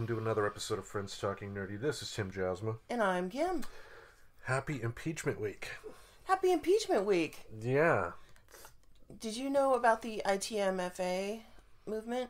welcome to another episode of Friends Talking Nerdy. This is Tim Jasma. And I'm Kim. Happy Impeachment Week. Happy Impeachment Week. Yeah. Did you know about the ITMFA movement?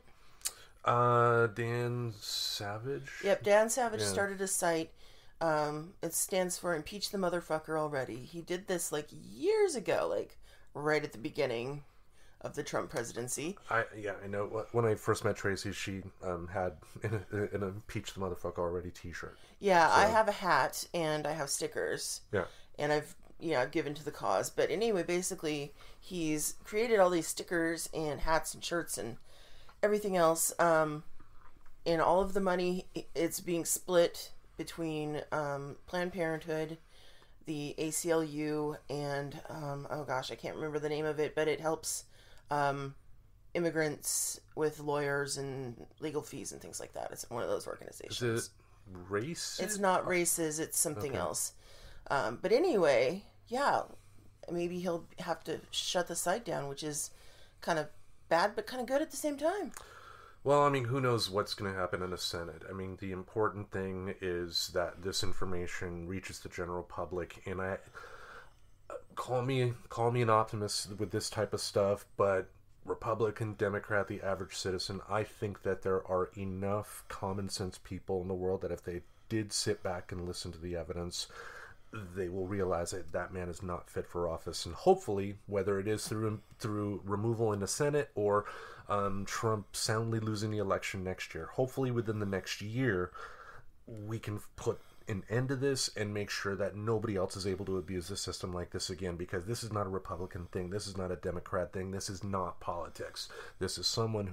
Dan Savage? Yep, Dan Savage started a site. It stands for Impeach the Motherfucker Already. He did this years ago, right at the beginning of the Trump presidency. I know. When I first met Tracy, she had an Impeach the Motherfucker Already t-shirt. Yeah, so. I have a hat and I have stickers. Yeah. And I've given to the cause. But anyway, basically, he's created all these stickers and hats and shirts and everything else. And all of the money, it's being split between Planned Parenthood, the ACLU, and I can't remember the name of it, but it helps immigrants with lawyers and legal fees and things like that. It's one of those organizations. Is it race? It's not races, it's something else. But anyway, maybe he'll have to shut the site down, which is kind of bad but kind of good at the same time. Well, who knows what's going to happen in the Senate. The important thing is that this information reaches the general public, and call me an optimist with this type of stuff, but Republican, Democrat, the average citizen, I think that there are enough common sense people in the world that if they did sit back and listen to the evidence, they will realize that man is not fit for office. And hopefully, whether it is through removal in the Senate or Trump soundly losing the election next year, hopefully within the next year, we can put an end to this and make sure that nobody else is able to abuse the system like this again, because this is not a Republican thing. This is not a Democrat thing. This is not politics. This is someone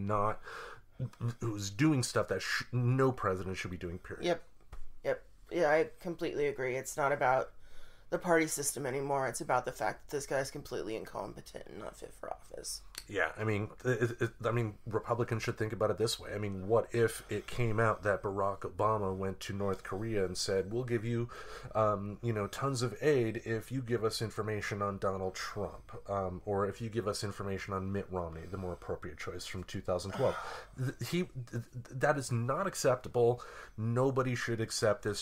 who's doing stuff that no president should be doing, period. Yep. Yeah, I completely agree. It's not about the party system anymore. It's about the fact that this guy's completely incompetent and not fit for office. Yeah, Republicans should think about it this way. What if it came out that Barack Obama went to North Korea and said, we'll give you, tons of aid if you give us information on Donald Trump, or if you give us information on Mitt Romney, the more appropriate choice from 2012. That is not acceptable. Nobody should accept this.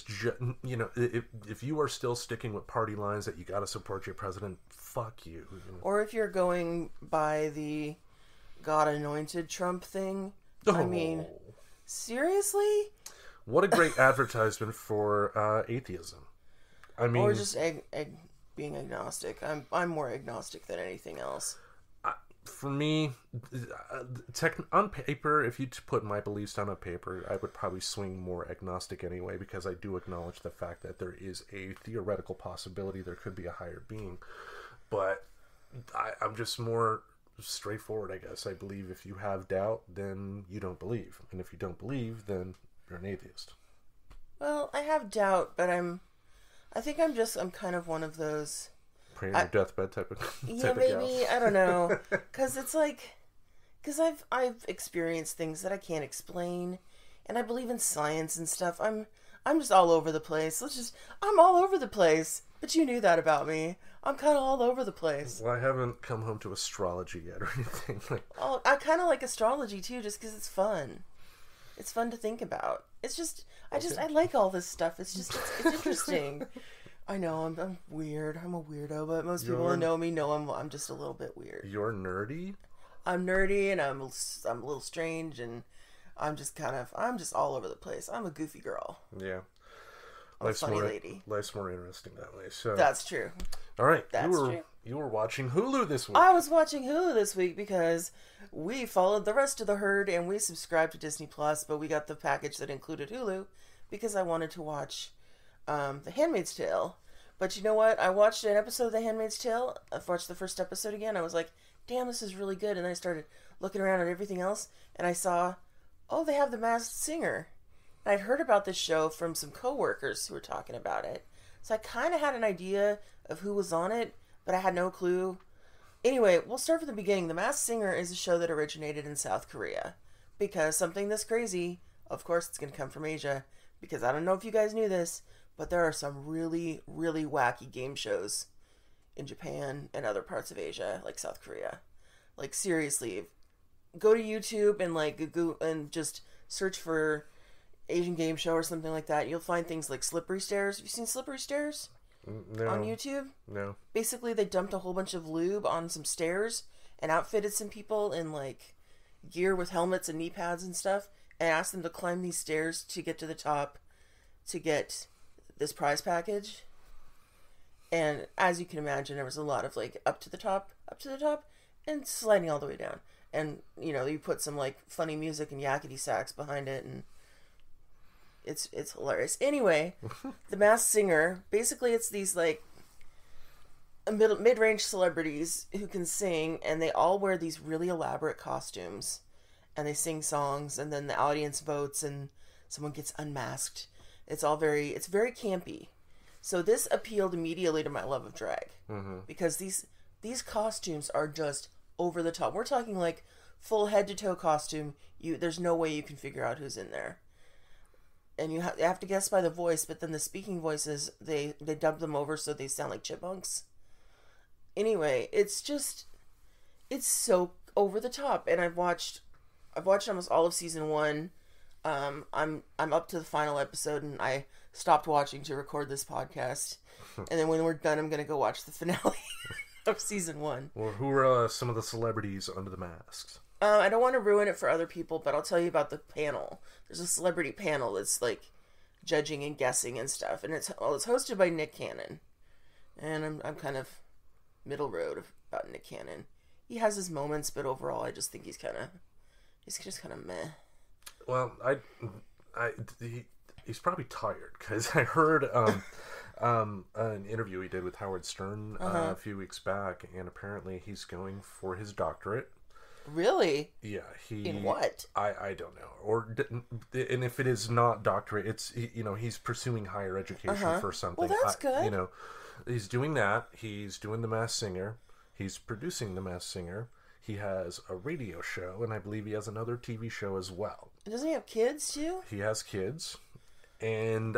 If you are still sticking with party lines that you got to support your president, fuck you. Or if you're going by the God-anointed Trump thing, seriously? What a great advertisement for atheism. Or just being agnostic. I'm more agnostic than anything else. For me, on paper, if you put my beliefs down on paper, I would probably swing more agnostic anyway, because I do acknowledge the fact that there is a theoretical possibility there could be a higher being. But I'm just more straightforward, I guess. I believe if you have doubt, then you don't believe. And if you don't believe, then you're an atheist. Well, I have doubt, but I'm kind of one of those... Praying on your deathbed type of maybe. I don't know. Because because I've experienced things that I can't explain, and I believe in science and stuff. I'm just all over the place. I'm all over the place. But you knew that about me. I'm kind of all over the place. Well, I haven't come home to astrology yet or anything. Oh, I kind of like astrology too, just because it's fun. It's fun to think about. I like all this stuff. It's interesting. I know, I'm weird. I'm a weirdo, but most people who know me know I'm just a little bit weird. You're nerdy? I'm nerdy, and I'm a little strange, and I'm just all over the place. I'm a goofy girl. Yeah. I'm a funny lady. Life's more interesting that way. So that's true. All right. That's true. You were watching Hulu this week. I was watching Hulu this week because we followed the rest of the herd, and we subscribed to Disney Plus, but we got the package that included Hulu because I wanted to watch The Handmaid's Tale. But you know what? I watched an episode of The Handmaid's Tale. I've watched the first episode again. I was like, damn, this is really good. And then I started looking around at everything else, and I saw, they have The Masked Singer. And I'd heard about this show from some coworkers who were talking about it. So I kind of had an idea of who was on it, but I had no clue. Anyway, we'll start from the beginning. The Masked Singer is a show that originated in South Korea. Because something this crazy, of course it's going to come from Asia. Because I don't know if you guys knew this, but there are some really, really wacky game shows in Japan and other parts of Asia, like South Korea. Seriously, go to YouTube and go and just search for Asian game show or something like that, you'll find things like slippery stairs. Have you seen slippery stairs? No. On YouTube? No. Basically, they dumped a whole bunch of lube on some stairs and outfitted some people in, like, gear with helmets and knee pads and stuff, and asked them to climb these stairs to get to the top to get this prize package. And as you can imagine, there was a lot of, like, up to the top, and sliding all the way down. And, you know, you put some, like, funny music and yakety sax behind it, and it's hilarious. Anyway, The Masked Singer, basically it's these, like, mid-range celebrities who can sing, and they all wear these really elaborate costumes, and they sing songs, and then the audience votes, and someone gets unmasked. It's very campy. So this appealed immediately to my love of drag, because these costumes are just over the top. We're talking like full head to toe costume. There's no way you can figure out who's in there, and you have to guess by the voice. But then the speaking voices, they dub them over so they sound like chipmunks. Anyway, it's so over the top, and I've watched almost all of season 1. I'm up to the final episode, and I stopped watching to record this podcast. And then when we're done, I'm gonna go watch the finale of season 1. Well, who are some of the celebrities under the masks? I don't want to ruin it for other people, but I'll tell you about the panel. There's a celebrity panel that's like judging and guessing and stuff, and it's hosted by Nick Cannon. And I'm kind of middle road about Nick Cannon. He has his moments, but overall, I just think he's just kind of meh. Well, he's probably tired, because I heard an interview he did with Howard Stern a few weeks back, and apparently he's going for his doctorate. Really? Yeah. In what? I don't know. And if it is not doctorate, it's, he's pursuing higher education for something. Well, that's good. He's doing that. He's doing The Masked Singer. He's producing The Masked Singer. He has a radio show, and I believe he has another TV show as well. Doesn't he have kids too? He has kids. And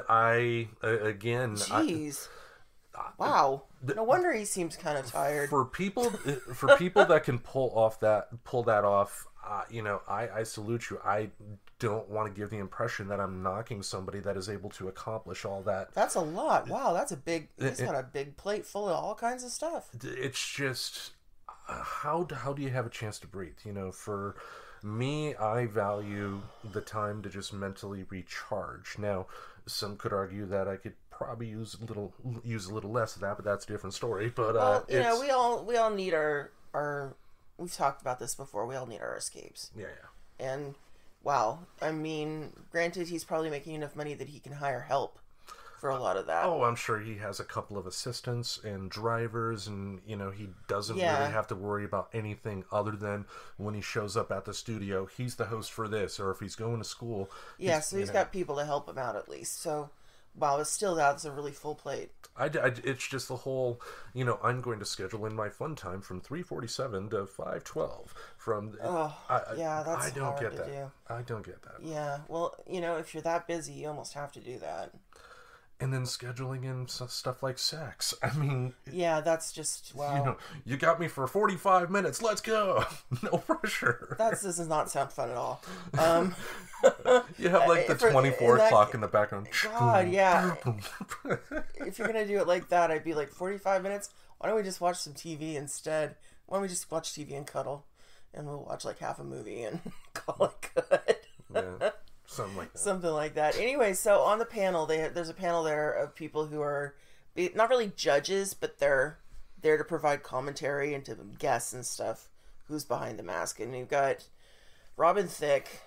Jeez. Wow. No wonder he seems kind of tired. For people that can pull that off, I salute you. I don't want to give the impression that I'm knocking somebody that is able to accomplish all that. That's a lot. Wow, he's got a big plate full of all kinds of stuff. It's just, how do you have a chance to breathe? For me, I value the time to just mentally recharge. Now, some could argue that I could probably use a little less of that, but that's a different story. But we all need our we've talked about this before. We all need our escapes. Yeah. And wow, I mean, granted, he's probably making enough money that he can hire help for a lot of that. Oh, I'm sure he has a couple of assistants and drivers, and he doesn't really have to worry about anything other than when he shows up at the studio, he's the host for this, or if he's going to school. Yeah, so he's got people to help him out at least. So, wow, it's still that's a really full plate. It's just the whole, I'm going to schedule in my fun time from 3:47 to 5:12. I don't get that. I don't get that. Yeah, well, if you're that busy, you almost have to do that. And then scheduling in stuff like sex. I mean... Yeah, that's just, wow. You got me for 45 minutes. Let's go. No pressure. This does not sound fun at all. You have like the 24 clock in the background. God, yeah. If you're going to do it like that, I'd be like, 45 minutes? Why don't we just watch some TV instead? Why don't we just watch TV and cuddle? And we'll watch like half a movie and call it good. Yeah. Something like that. Anyway, so on the panel, there's a panel there of people who are not really judges, but they're there to provide commentary and to guess and stuff who's behind the mask. And you've got Robin Thicke,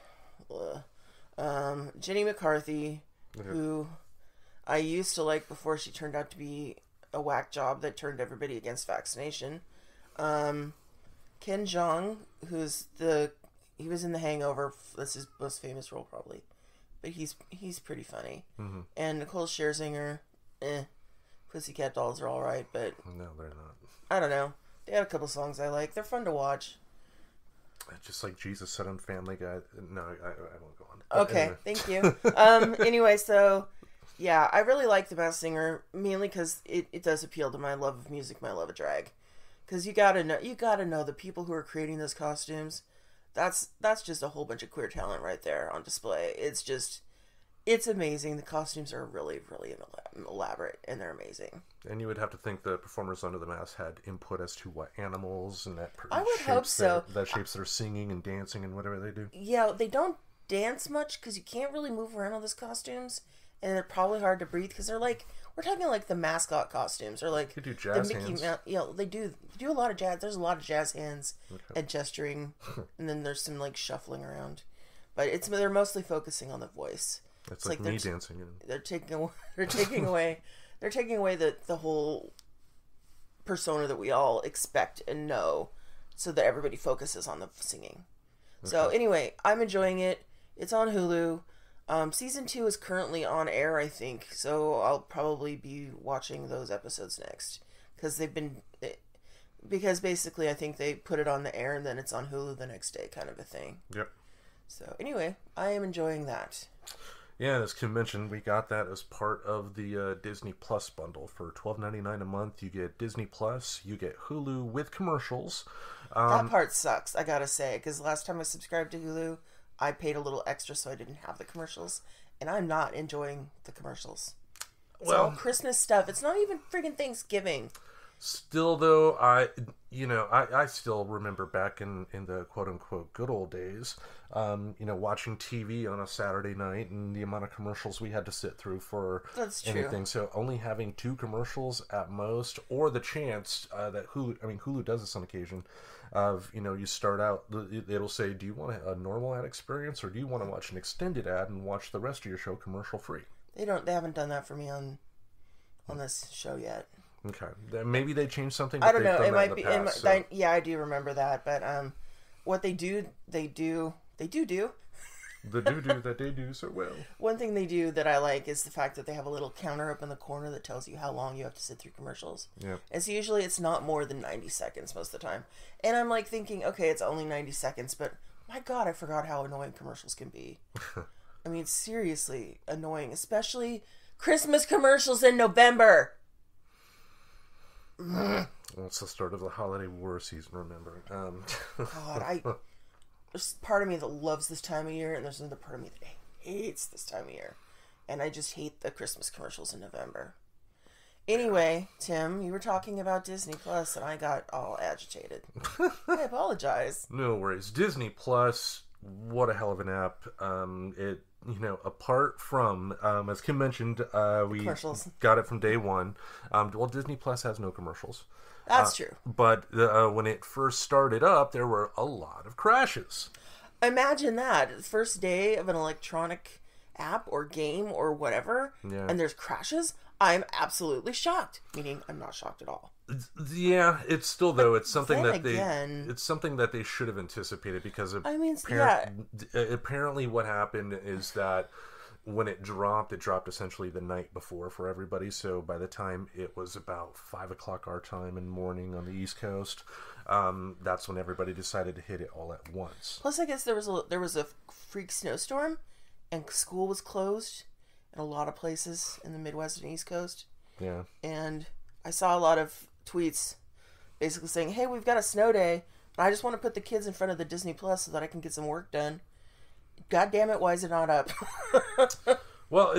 Jenny McCarthy, who I used to like before she turned out to be a whack job that turned everybody against vaccination. Ken Jeong, he was in The Hangover. That's his most famous role, probably. But he's pretty funny. Mm-hmm. And Nicole Scherzinger, Pussycat Dolls are all right, but... No, they're not. I don't know. They had a couple songs I like. They're fun to watch. Just like Jesus said on Family Guy. No, I won't go on. Okay, anyway. Thank you. Anyway, so... Yeah, I really like The Masked Singer, mainly because it does appeal to my love of music, my love of drag. Because you gotta know the people who are creating those costumes... That's just a whole bunch of queer talent right there on display. It's just, It's amazing. The costumes are really, really elaborate, and they're amazing. And you would have to think the performers under the mask had input as to what animals and that I would hope so. That shapes their singing and dancing and whatever they do. Yeah, they don't dance much because you can't really move around on those costumes, and they're probably hard to breathe because they're like, we're talking like the mascot costumes, or like they do jazz the Mickey hands. They do a lot of jazz. There's a lot of jazz hands and gesturing, and then there's some like shuffling around, but they're mostly focusing on the voice. It's like me dancing. They're taking away the whole persona that we all expect and know, so that everybody focuses on the singing. Okay. So anyway, I'm enjoying it. It's on Hulu. Season 2 is currently on air, I think, so I'll probably be watching those episodes next, because basically I think they put it on the air and then it's on Hulu the next day, kind of a thing. Yep. So anyway, I am enjoying that. Yeah, as Kim mentioned, we got that as part of the Disney Plus bundle. For $12.99 a month, you get Disney Plus, you get Hulu with commercials. That part sucks, I gotta say, because last time I subscribed to Hulu, I paid a little extra so I didn't have the commercials, and I'm not enjoying the commercials. It's all Christmas stuff. It's not even friggin' Thanksgiving. Still, though, I still remember back in the quote-unquote good old days, watching TV on a Saturday night and the amount of commercials we had to sit through for anything. So only having 2 commercials at most, or the chance that Hulu does this on occasion, of, you start out, it'll say, do you want a normal ad experience, or do you want to watch an extended ad and watch the rest of your show commercial-free? They haven't done that for me on this show yet. Okay, maybe they changed something. I don't know. It might be. Yeah, I do remember that. But what they do. The do that they do so well. One thing they do that I like is the fact that they have a little counter up in the corner that tells you how long you have to sit through commercials. Yeah. And so usually it's not more than 90 seconds most of the time. And I'm like thinking, okay, it's only 90 seconds, but my God, I forgot how annoying commercials can be. I mean, seriously annoying, especially Christmas commercials in November. Well, it's the start of the holiday war season, remember. God, there's part of me that loves this time of year, and there's another part of me that hates this time of year. And I just hate the Christmas commercials in November. Anyway, Tim, you were talking about Disney Plus, and I got all agitated. I apologize. No worries. Disney Plus, what a hell of an app. Apart from, as Kim mentioned, we got it from day one. Disney Plus has no commercials. That's true. But when it first started up, there were a lot of crashes. Imagine that. The first day of an electronic app or game or whatever, and there's crashes. I'm absolutely shocked. Meaning, I'm not shocked at all. Yeah, it's still though. It's something it's something that they should have anticipated, because apparently what happened is that when it dropped essentially the night before for everybody. So by the time it was about 5 o'clock our time in the morning on the East Coast, that's when everybody decided to hit it all at once. Plus, I guess there was a freak snowstorm, and school was closed in a lot of places in the Midwest and East Coast. Yeah, and I saw a lot of tweets basically saying, hey, we've got a snow day, but I just want to put the kids in front of the Disney Plus so that I can get some work done. God damn it, why is it not up? Well,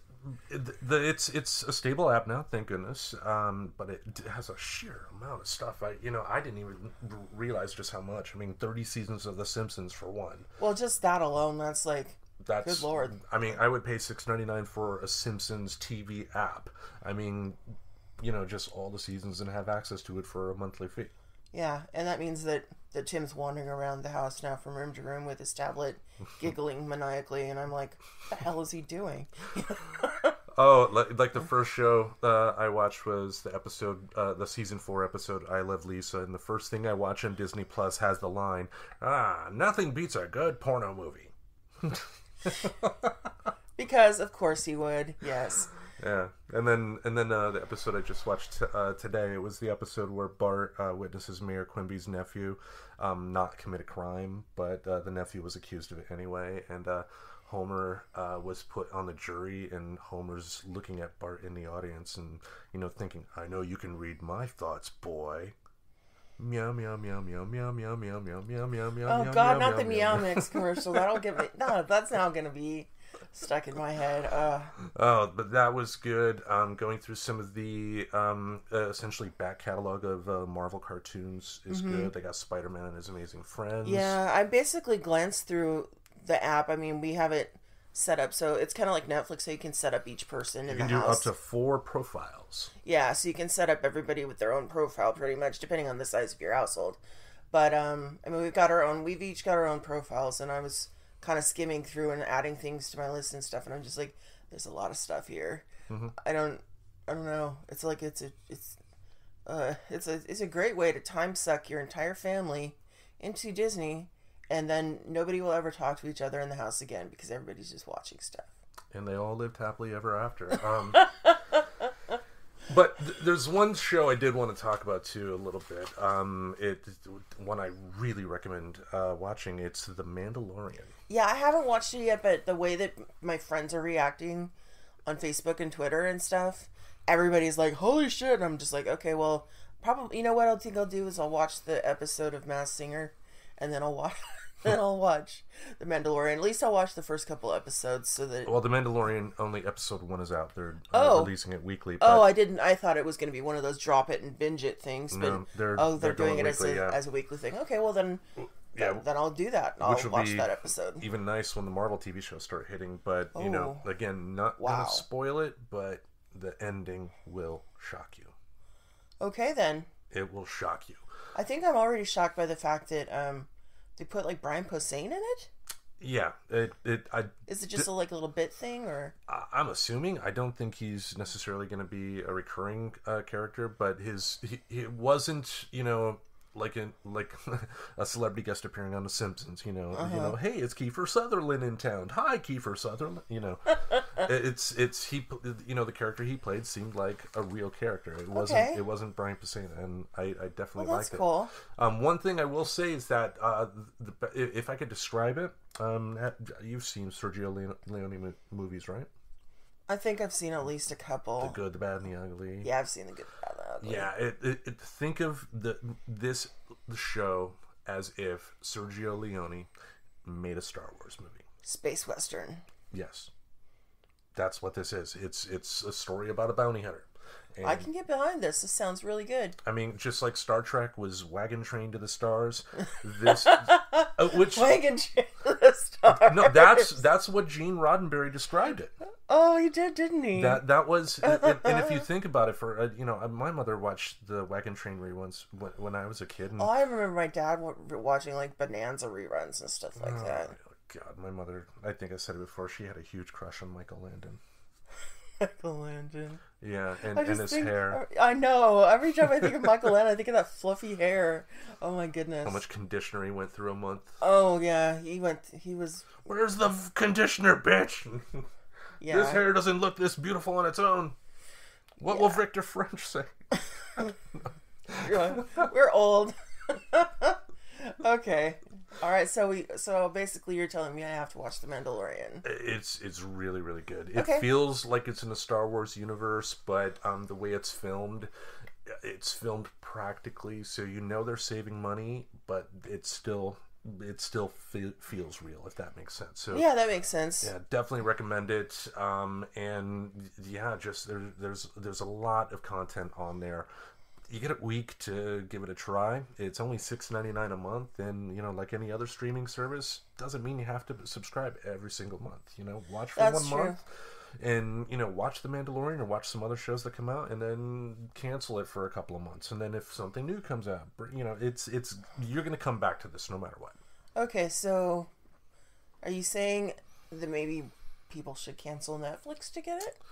it's a stable app now, thank goodness. But it has a sheer amount of stuff. I didn't even realize just how much. I mean, 30 seasons of The Simpsons for one. Well, just that alone, that's good Lord. I mean, I would pay $6.99 for a Simpsons TV app. I mean, just all the seasons, and have access to it for a monthly fee. Yeah, and that means that Tim's wandering around the house now from room to room with his tablet, giggling maniacally, and I'm like, what the hell is he doing? Oh, like the first show I watched was the season 4 episode, I Love Lisa, and the first thing I watch on Disney Plus has the line, nothing beats a good porno movie. Because, of course he would, yes. Yeah, and then the episode I just watched today, it was the episode where Bart witnesses Mayor Quimby's nephew not commit a crime, but the nephew was accused of it anyway, and Homer was put on the jury, and Homer's looking at Bart in the audience and thinking, I know you can read my thoughts, boy. Meow meow meow meow meow meow meow meow meow meow meow. Oh God, not the Meow Mix commercial. That'll give me that's now gonna be stuck in my head. Oh, but that was good. Going through some of the essentially back catalog of Marvel cartoons is good. They got Spider-Man and His Amazing Friends. Yeah, I basically glanced through the app. I mean, we have it set up so it's kind of like Netflix, so you can set up each person in the house. You can do up to 4 profiles. Yeah, so you can set up everybody with their own profile pretty much, depending on the size of your household. But, I mean, we've each got our own profiles, and I was kind of skimming through and adding things to my list and stuff, and I'm just like, there's a lot of stuff here. I don't know. It's like, it's a great way to time suck your entire family into Disney, and then nobody will ever talk to each other in the house again because everybody's just watching stuff. And they all lived happily ever after. But there's one show I did want to talk about too a little bit. One I really recommend watching. It's The Mandalorian. Yeah, I haven't watched it yet, but the way that my friends are reacting on Facebook and Twitter and stuff, everybody's like, "Holy shit!" And I'm just like, "Okay, well, probably. You know what? I think I'll do is I'll watch the episode of Masked Singer, and then I'll watch." Then I'll watch The Mandalorian. At least I'll watch the first couple episodes so that... Well, The Mandalorian, only episode 1 is out. They're releasing it weekly. But... Oh, I didn't. I thought it was going to be one of those drop it and binge it things. But... No, they're doing it weekly, as a weekly thing. Okay, well then I'll do that. I'll watch that episode. Even nice when the Marvel TV shows start hitting. But, you know, again, not going to spoil it, but the ending will shock you. Okay, then. It will shock you. I think I'm already shocked by the fact that... they put like Brian Posehn in it? Yeah. Is it just a little bit thing, or? I'm assuming. I don't think he's necessarily going to be a recurring character, but he wasn't, you know, like a celebrity guest appearing on The Simpsons. You know, hey, it's Kiefer Sutherland in town. Hi, Kiefer Sutherland. You know, you know, the character he played seemed like a real character. It wasn't Brian Posehn, and I definitely liked it. Cool. One thing I will say is that if I could describe it, you've seen Sergio Leone movies, right? I think I've seen at least a couple. The Good, the Bad, and the Ugly. Yeah, I've seen The Good, the Bad, and the Ugly. Yeah, think of the show as if Sergio Leone made a Star Wars movie. Space Western. Yes. That's what this is. It's a story about a bounty hunter. And I can get behind this. This sounds really good. I mean, just like Star Trek was wagon train to the stars, this wagon train to the stars. No, that's what Gene Roddenberry described it. Oh, he did, didn't he? That was, and if you think about it, for you know, my mother watched the Wagon Train reruns when I was a kid. And, I remember my dad watching like Bonanza reruns and stuff like that. God, my mother, I think I said it before, she had a huge crush on Michael Landon. Michael Landon. Yeah, and his hair. I know. Every time I think of Michael Landon, I think of that fluffy hair. Oh my goodness. How much conditioner he went through a month. Oh yeah, he was... Where's the conditioner, bitch? Yeah. This hair doesn't look this beautiful on its own. What will Victor French say? We're old. Okay. All right. So basically, you're telling me I have to watch The Mandalorian. It's really, really good. It feels like it's in the Star Wars universe, but the way it's filmed practically, so you know they're saving money, but it still feels real, if that makes sense. So yeah, that makes sense. Yeah, definitely recommend it. And yeah, just there's a lot of content on there. You get a week to give it a try. It's only $6.99 a month, and you know, like any other streaming service, doesn't mean you have to subscribe every single month. You know, watch for That's 1 true. month, and you know, watch The Mandalorian or watch some other shows that come out, and then cancel it for a couple of months, and then if something new comes out, you know, it's you're gonna come back to this no matter what. Okay, so are you saying that maybe people should cancel Netflix to get it?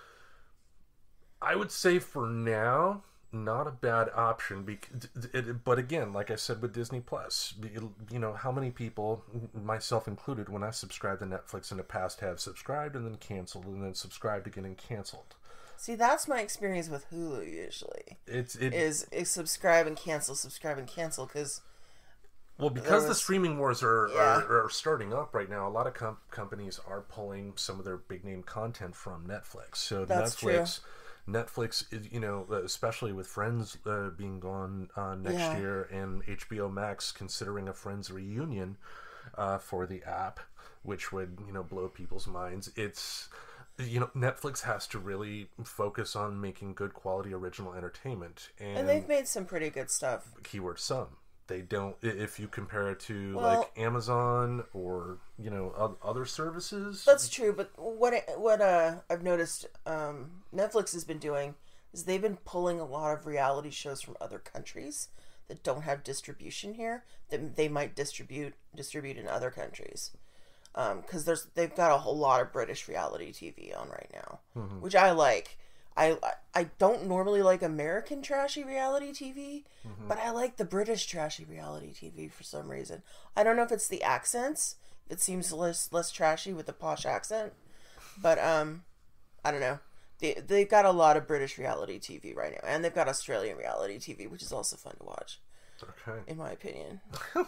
I would say for now, not a bad option. But again, like I said with Disney Plus, you know, how many people, myself included, when I subscribed to Netflix in the past, have subscribed and then canceled and then subscribed again and canceled. See, that's my experience with Hulu usually. Is subscribe and cancel, because... Well, because the streaming wars are starting up right now, a lot of companies are pulling some of their big name content from Netflix. So That's true. Netflix, you know, especially with Friends being gone next year, and HBO Max considering a Friends reunion, for the app, which would, blow people's minds. It's, Netflix has to really focus on making good quality original entertainment. And they've made some pretty good stuff. Keyword some. They don't, if you compare it to like Amazon or, other services. That's true, but what I've noticed Netflix has been doing is they've been pulling a lot of reality shows from other countries that don't have distribution here that they might distribute in other countries. Because they've got a whole lot of British reality TV on right now, which I like. I don't normally like American trashy reality TV, but I like the British trashy reality TV for some reason. I don't know if it's the accents. It seems less trashy with the posh accent, but I don't know. They've got a lot of British reality TV right now, and they've got Australian reality TV, which is also fun to watch. Okay. In my opinion.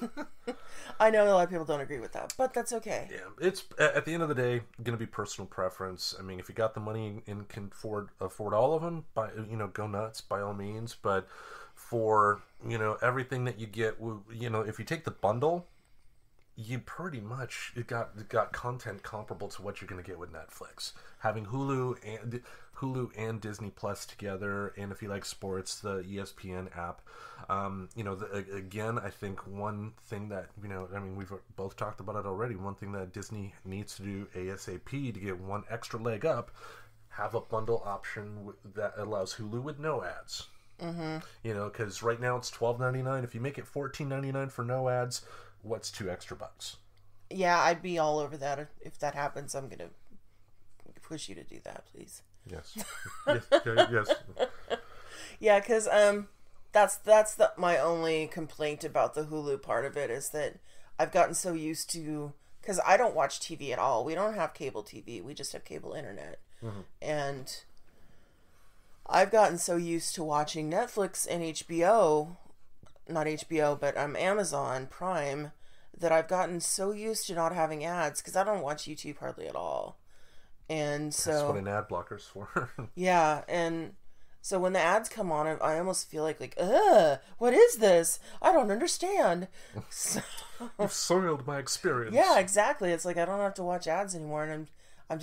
I know a lot of people don't agree with that, but that's okay. Yeah, it's at the end of the day going to be personal preference. I mean, if you got the money and can afford all of them, go nuts by all means. But for everything that you get, if you take the bundle, you pretty much got content comparable to what you're going to get with Netflix. Having Hulu and Disney Plus together, and if you like sports, the ESPN app. Again, I think one thing that we've both talked about it already. One thing that Disney needs to do ASAP to get one extra leg up, have a bundle option that allows Hulu with no ads. Because right now it's $12.99. If you make it $14.99 for no ads, what's $2 extra? Yeah, I'd be all over that. If that happens, I'm gonna push you to do that, please. Yes. Yes. Yeah, because that's my only complaint about the Hulu part of it is that I've gotten so used to, because I don't watch TV at all. We don't have cable TV. We just have cable internet, and I've gotten so used to watching Netflix and HBO. Not HBO, but Amazon Prime, that I've gotten so used to not having ads because I don't watch YouTube hardly at all. And so that's what an ad blocker's for. Yeah, and so when the ads come on, I almost feel like, what is this? I don't understand. You've soiled my experience. Yeah, exactly. It's like I don't have to watch ads anymore, and I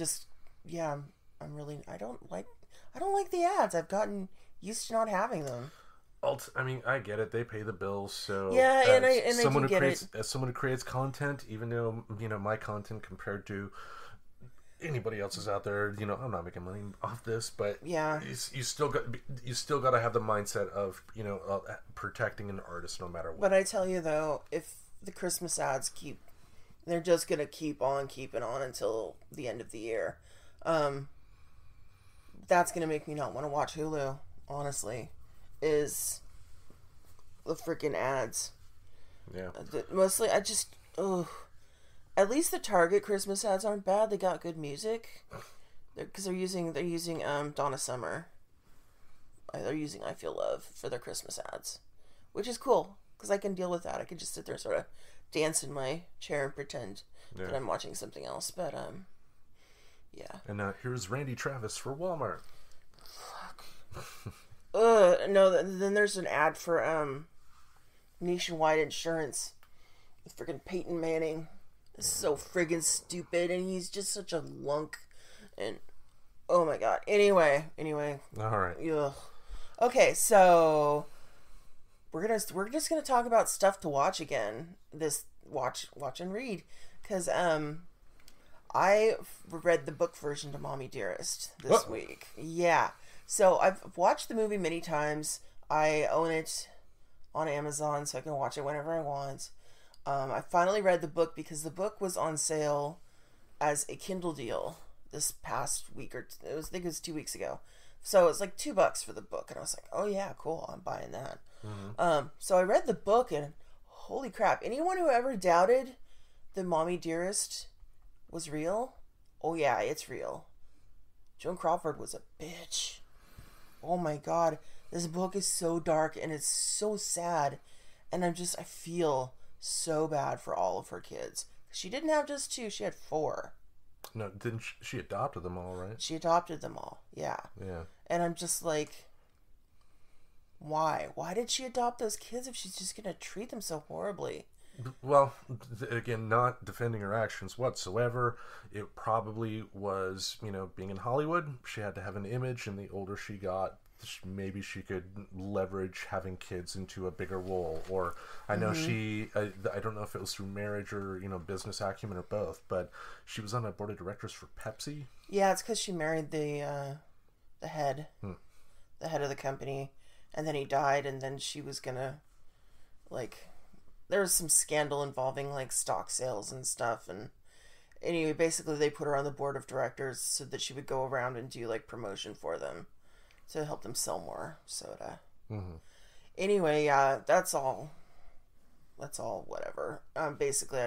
don't like the ads. I've gotten used to not having them. I get it. They pay the bills, so yeah. As someone who creates content, even though my content compared to anybody else's out there, I'm not making money off this, but yeah, you still got to have the mindset of protecting an artist no matter what. But I tell you though, if the Christmas ads they're just gonna keep on keeping on until the end of the year. That's gonna make me not want to watch Hulu. Honestly. Is the freaking ads. Yeah. Mostly, at least the Target Christmas ads aren't bad. They got good music. Because they're using Donna Summer. They're using I Feel Love for their Christmas ads, which is cool because I can deal with that. I can just sit there and sort of dance in my chair and pretend that I'm watching something else. But yeah. And here's Randy Travis for Walmart. Fuck. No, then there's an ad for Nationwide Insurance with friggin' Peyton Manning. It's so friggin' stupid, and he's just such a lunk. And oh my god. Anyway. All right. Ugh. Okay, so we're just gonna talk about stuff to watch again. This watch and read, because I read the book version to Mommie Dearest this week. Yeah. So I've watched the movie many times. I own it on Amazon, so I can watch it whenever I want. I finally read the book because the book was on sale as a Kindle deal this past week, I think it was 2 weeks ago. So it was like $2 for the book, and I was like, oh yeah, cool, I'm buying that. So I read the book, and holy crap, anyone who ever doubted that Mommie Dearest was real, oh yeah, it's real. Joan Crawford was a bitch. Oh my god, this book is so dark and it's so sad, and I feel so bad for all of her kids. She didn't have just 2, she had 4. No, didn't she adopted them all, right? She adopted them all, yeah. And I'm just like, why did she adopt those kids if she's just gonna treat them so horribly? Well, again, not defending her actions whatsoever. It probably was, being in Hollywood, she had to have an image, and the older she got, maybe she could leverage having kids into a bigger role. Or I know I don't know if it was through marriage or, business acumen or both, but she was on a board of directors for Pepsi. Yeah, it's because she married the head, the head of the company, and then he died, and then she was gonna, there was some scandal involving, stock sales and stuff, and anyway, basically they put her on the board of directors so that she would go around and do, promotion for them to help them sell more soda. Mm-hmm. Anyway, that's all whatever. Basically,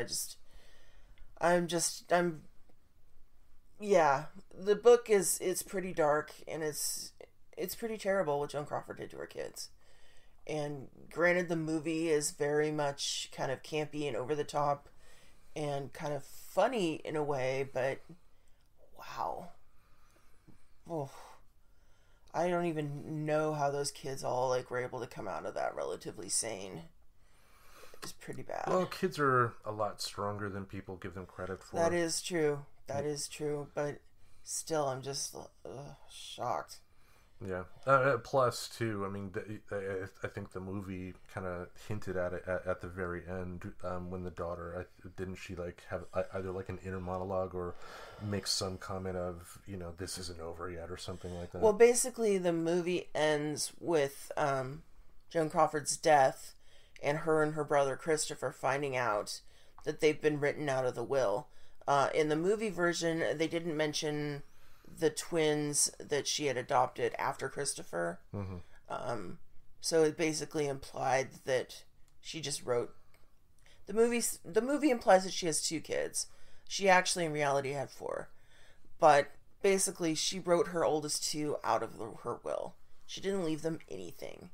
yeah, the book it's pretty dark, and it's pretty terrible what Joan Crawford did to her kids. And granted, the movie is very much kind of campy and over the top and kind of funny in a way, but wow. Oh, I don't even know how those kids all were able to come out of that relatively sane. It's pretty bad. Well, kids are a lot stronger than people give them credit for. That is true. That is true, but still, I'm just shocked. Yeah. Plus, too, I mean, I think the movie kind of hinted at it at the very end when the daughter, didn't she have either an inner monologue or make some comment of, this isn't over yet or something like that? Well, basically, the movie ends with Joan Crawford's death and her brother Christopher finding out that they've been written out of the will. In the movie version, they didn't mention the twins that she had adopted after Christopher. Mm-hmm. So it basically implied that she just wrote the movie implies that she has 2 kids. She actually in reality had 4, but basically she wrote her oldest 2 out of her will. She didn't leave them anything.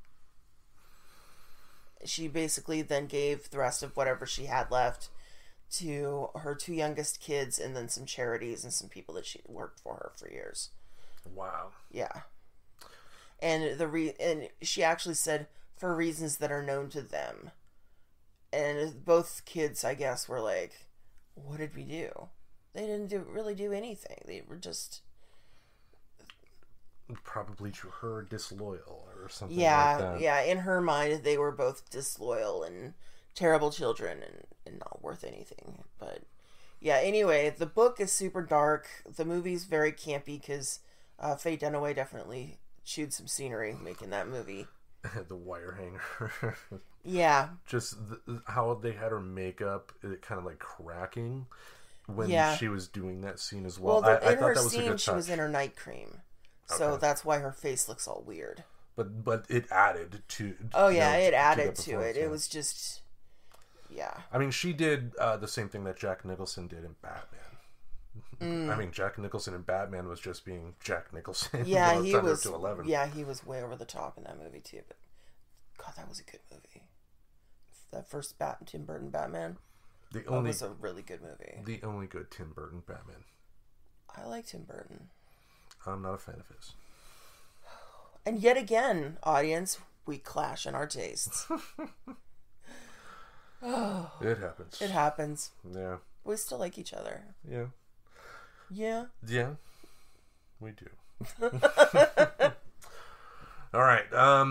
She basically then gave the rest of whatever she had left to her 2 youngest kids, and then some charities and some people that she worked for her for years. Wow. Yeah. And and she actually said for reasons that are known to them. And both kids, I guess, were like, "What did we do?" They didn't really do anything. They were just probably to her disloyal or something like that. Yeah, in her mind they were both disloyal and terrible children and not worth anything. But yeah, anyway, the book is super dark. The movie's very campy because Faye Dunaway definitely chewed some scenery making that movie. The wire hanger. Yeah. Just how they had her makeup, it kind of cracking when she was doing that scene as well. Well, I in thought her that was scene, a good touch. she was in her night cream. So that's why her face looks all weird. But it added to... Oh, yeah, it added to it. It was just... Yeah. I mean, she did the same thing that Jack Nicholson did in Batman. I mean, Jack Nicholson in Batman was just being Jack Nicholson. Yeah, he was. To 11. Yeah, he was way over the top in that movie too. But God, that was a good movie. That first Tim Burton Batman. That was a really good movie. The only good Tim Burton Batman. I like Tim Burton. I'm not a fan of his. And yet again, audience, we clash in our tastes. Oh, it happens. It happens. Yeah. We still like each other. Yeah. Yeah. Yeah. We do. All right.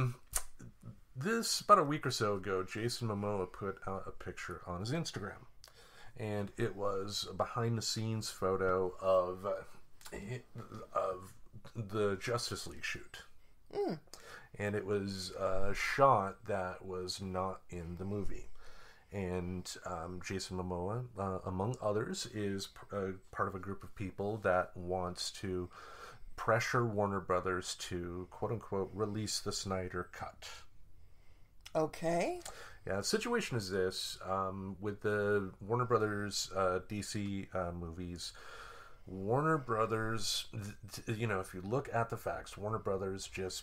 This about a week or so ago, Jason Momoa put out a picture on his Instagram, and it was a behind-the-scenes photo of the Justice League shoot. And it was a shot that was not in the movie. And Jason Momoa, among others, is part of a group of people that wants to pressure Warner Brothers to, quote-unquote, release the Snyder Cut. Okay. Yeah, the situation is this. With the Warner Brothers DC movies, Warner Brothers, if you look at the facts, Warner Brothers just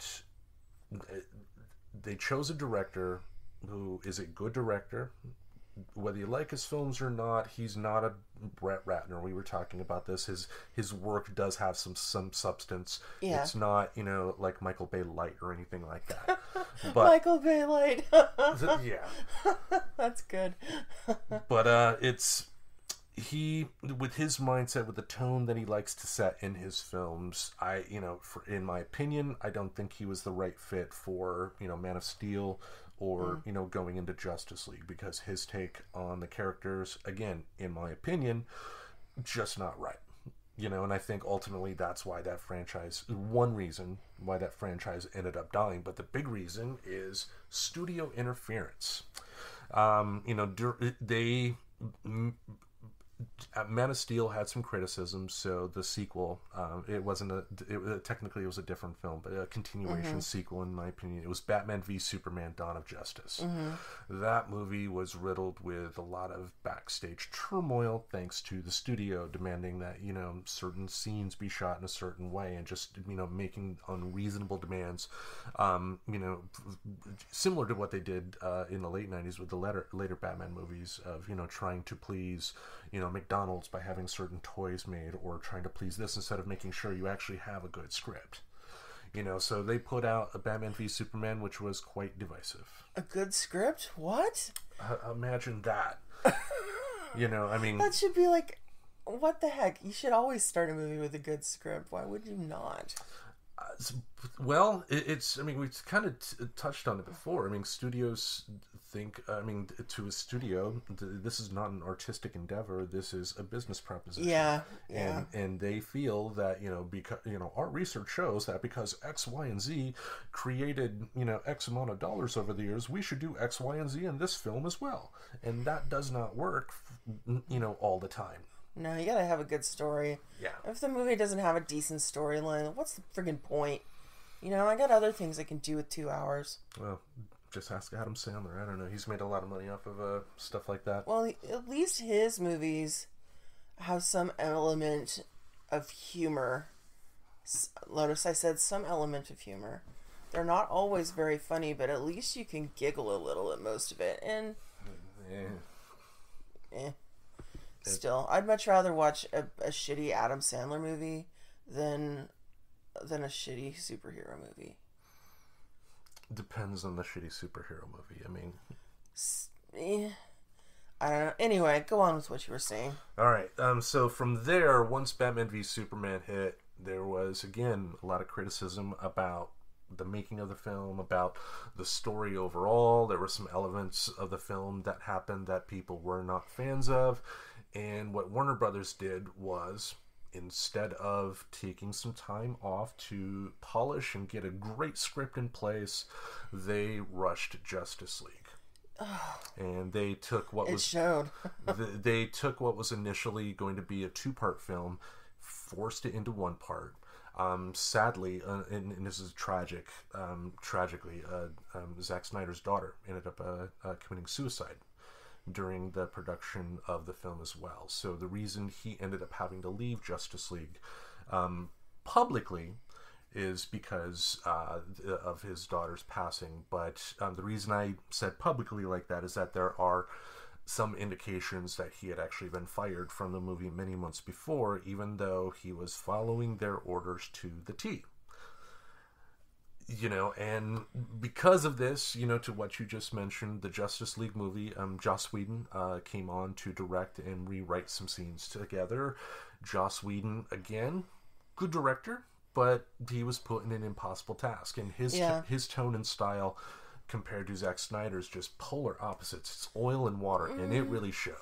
they chose a director who is a good director, whether you like his films or not, he's not a Brett Ratner. We were talking about this. His work does have some substance. Yeah. It's not, like Michael Bay light or anything like that. But Michael Bay light. yeah. That's good. But it's he, with his mindset, with the tone that he likes to set in his films, in my opinion, I don't think he was the right fit for, Man of Steel or, going into Justice League, because his take on the characters, again, in my opinion, just not right. And I think ultimately that's why that franchise, one reason why that franchise ended up dying, but the big reason is studio interference. Man of Steel had some criticism, so the sequel, technically it was a different film, but a continuation sequel, in my opinion. It was Batman v Superman: Dawn of Justice. That movie was riddled with a lot of backstage turmoil, thanks to the studio demanding that, certain scenes be shot in a certain way, and just, making unreasonable demands, similar to what they did in the late 90s with the later Batman movies of, trying to please, McDonald's by having certain toys made, or trying to please this instead of making sure you actually have a good script. So they put out a Batman v Superman, which was quite divisive. A good script? What? Imagine that. That should be like, what the heck? You should always start a movie with a good script. Why would you not? Well, we've kind of touched on it before. Studios think, to a studio, this is not an artistic endeavor. This is a business proposition. Yeah. And they feel that, because, our research shows that because X, Y, and Z created, X amount of dollars over the years, we should do X, Y, and Z in this film as well. And that does not work, all the time. No, you gotta have a good story. Yeah. If the movie doesn't have a decent storyline, what's the friggin' point? I got other things I can do with 2 hours. Well, just ask Adam Sandler. I don't know. He's made a lot of money off of stuff like that. Well, at least his movies have some element of humor. Notice I said some element of humor. They're not always very funny, but at least you can giggle a little at most of it. And still, I'd much rather watch a shitty Adam Sandler movie than a shitty superhero movie. Depends on the shitty superhero movie. I don't know. Anyway, go on with what you were saying. All right. So from there, once Batman v Superman hit, there was, again, a lot of criticism about the making of the film, about the story overall. There were some elements of the film that happened that people were not fans of. And what Warner Brothers did was, instead of taking some time off to polish and get a great script in place, they rushed Justice League. And they took what they took what was initially going to be a 2-part film, forced it into 1 part. Sadly, and this is tragic, tragically, Zack Snyder's daughter ended up committing suicide during the production of the film as well. So the reason he ended up having to leave Justice League publicly is because of his daughter's passing. But the reason I said publicly like that is that there are some indications that he had actually been fired from the movie many months before, even though he was following their orders to the T. And because of this, to what you just mentioned, the Justice League movie, Joss Whedon came on to direct and rewrite some scenes together. Joss Whedon, again, good director, but he was put in an impossible task. And his tone and style compared to Zack Snyder's just polar opposites. It's oil and water, and it really showed.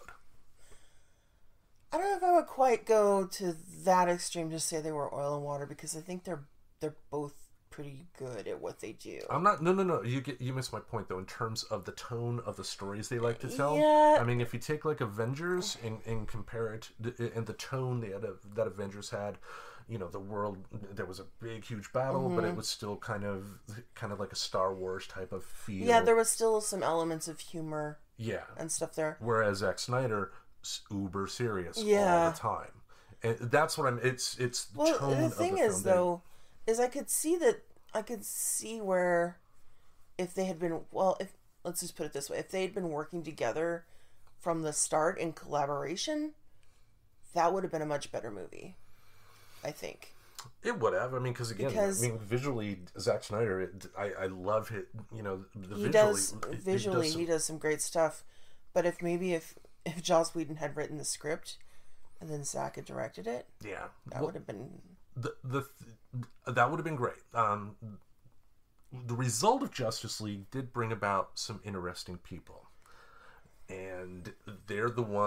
I don't know if I would quite go to that extreme to say they were oil and water, because I think they're both pretty good at what they do. I'm not. No. You missed my point though. In terms of the tone of the stories they like to tell. Yeah. If you take like Avengers and compare it, and the tone that Avengers had, the world, there was a big huge battle, but it was still kind of like a Star Wars type of feel. Yeah, there was still some elements of humor. Yeah. And stuff there. Whereas Zack Snyder, uber serious all the time, and that's what I'm. It's the tone. The thing is, though, is I could see where if they had been, let's just put it this way, if they had been working together from the start in collaboration, that would have been a much better movie, I think. It would have. I mean, because visually, Zack Snyder, I love it. You know, he does some great stuff. But if Joss Whedon had written the script and then Zack had directed it, yeah, that would have been that would have been great. The result of Justice League did bring about some interesting people, and they're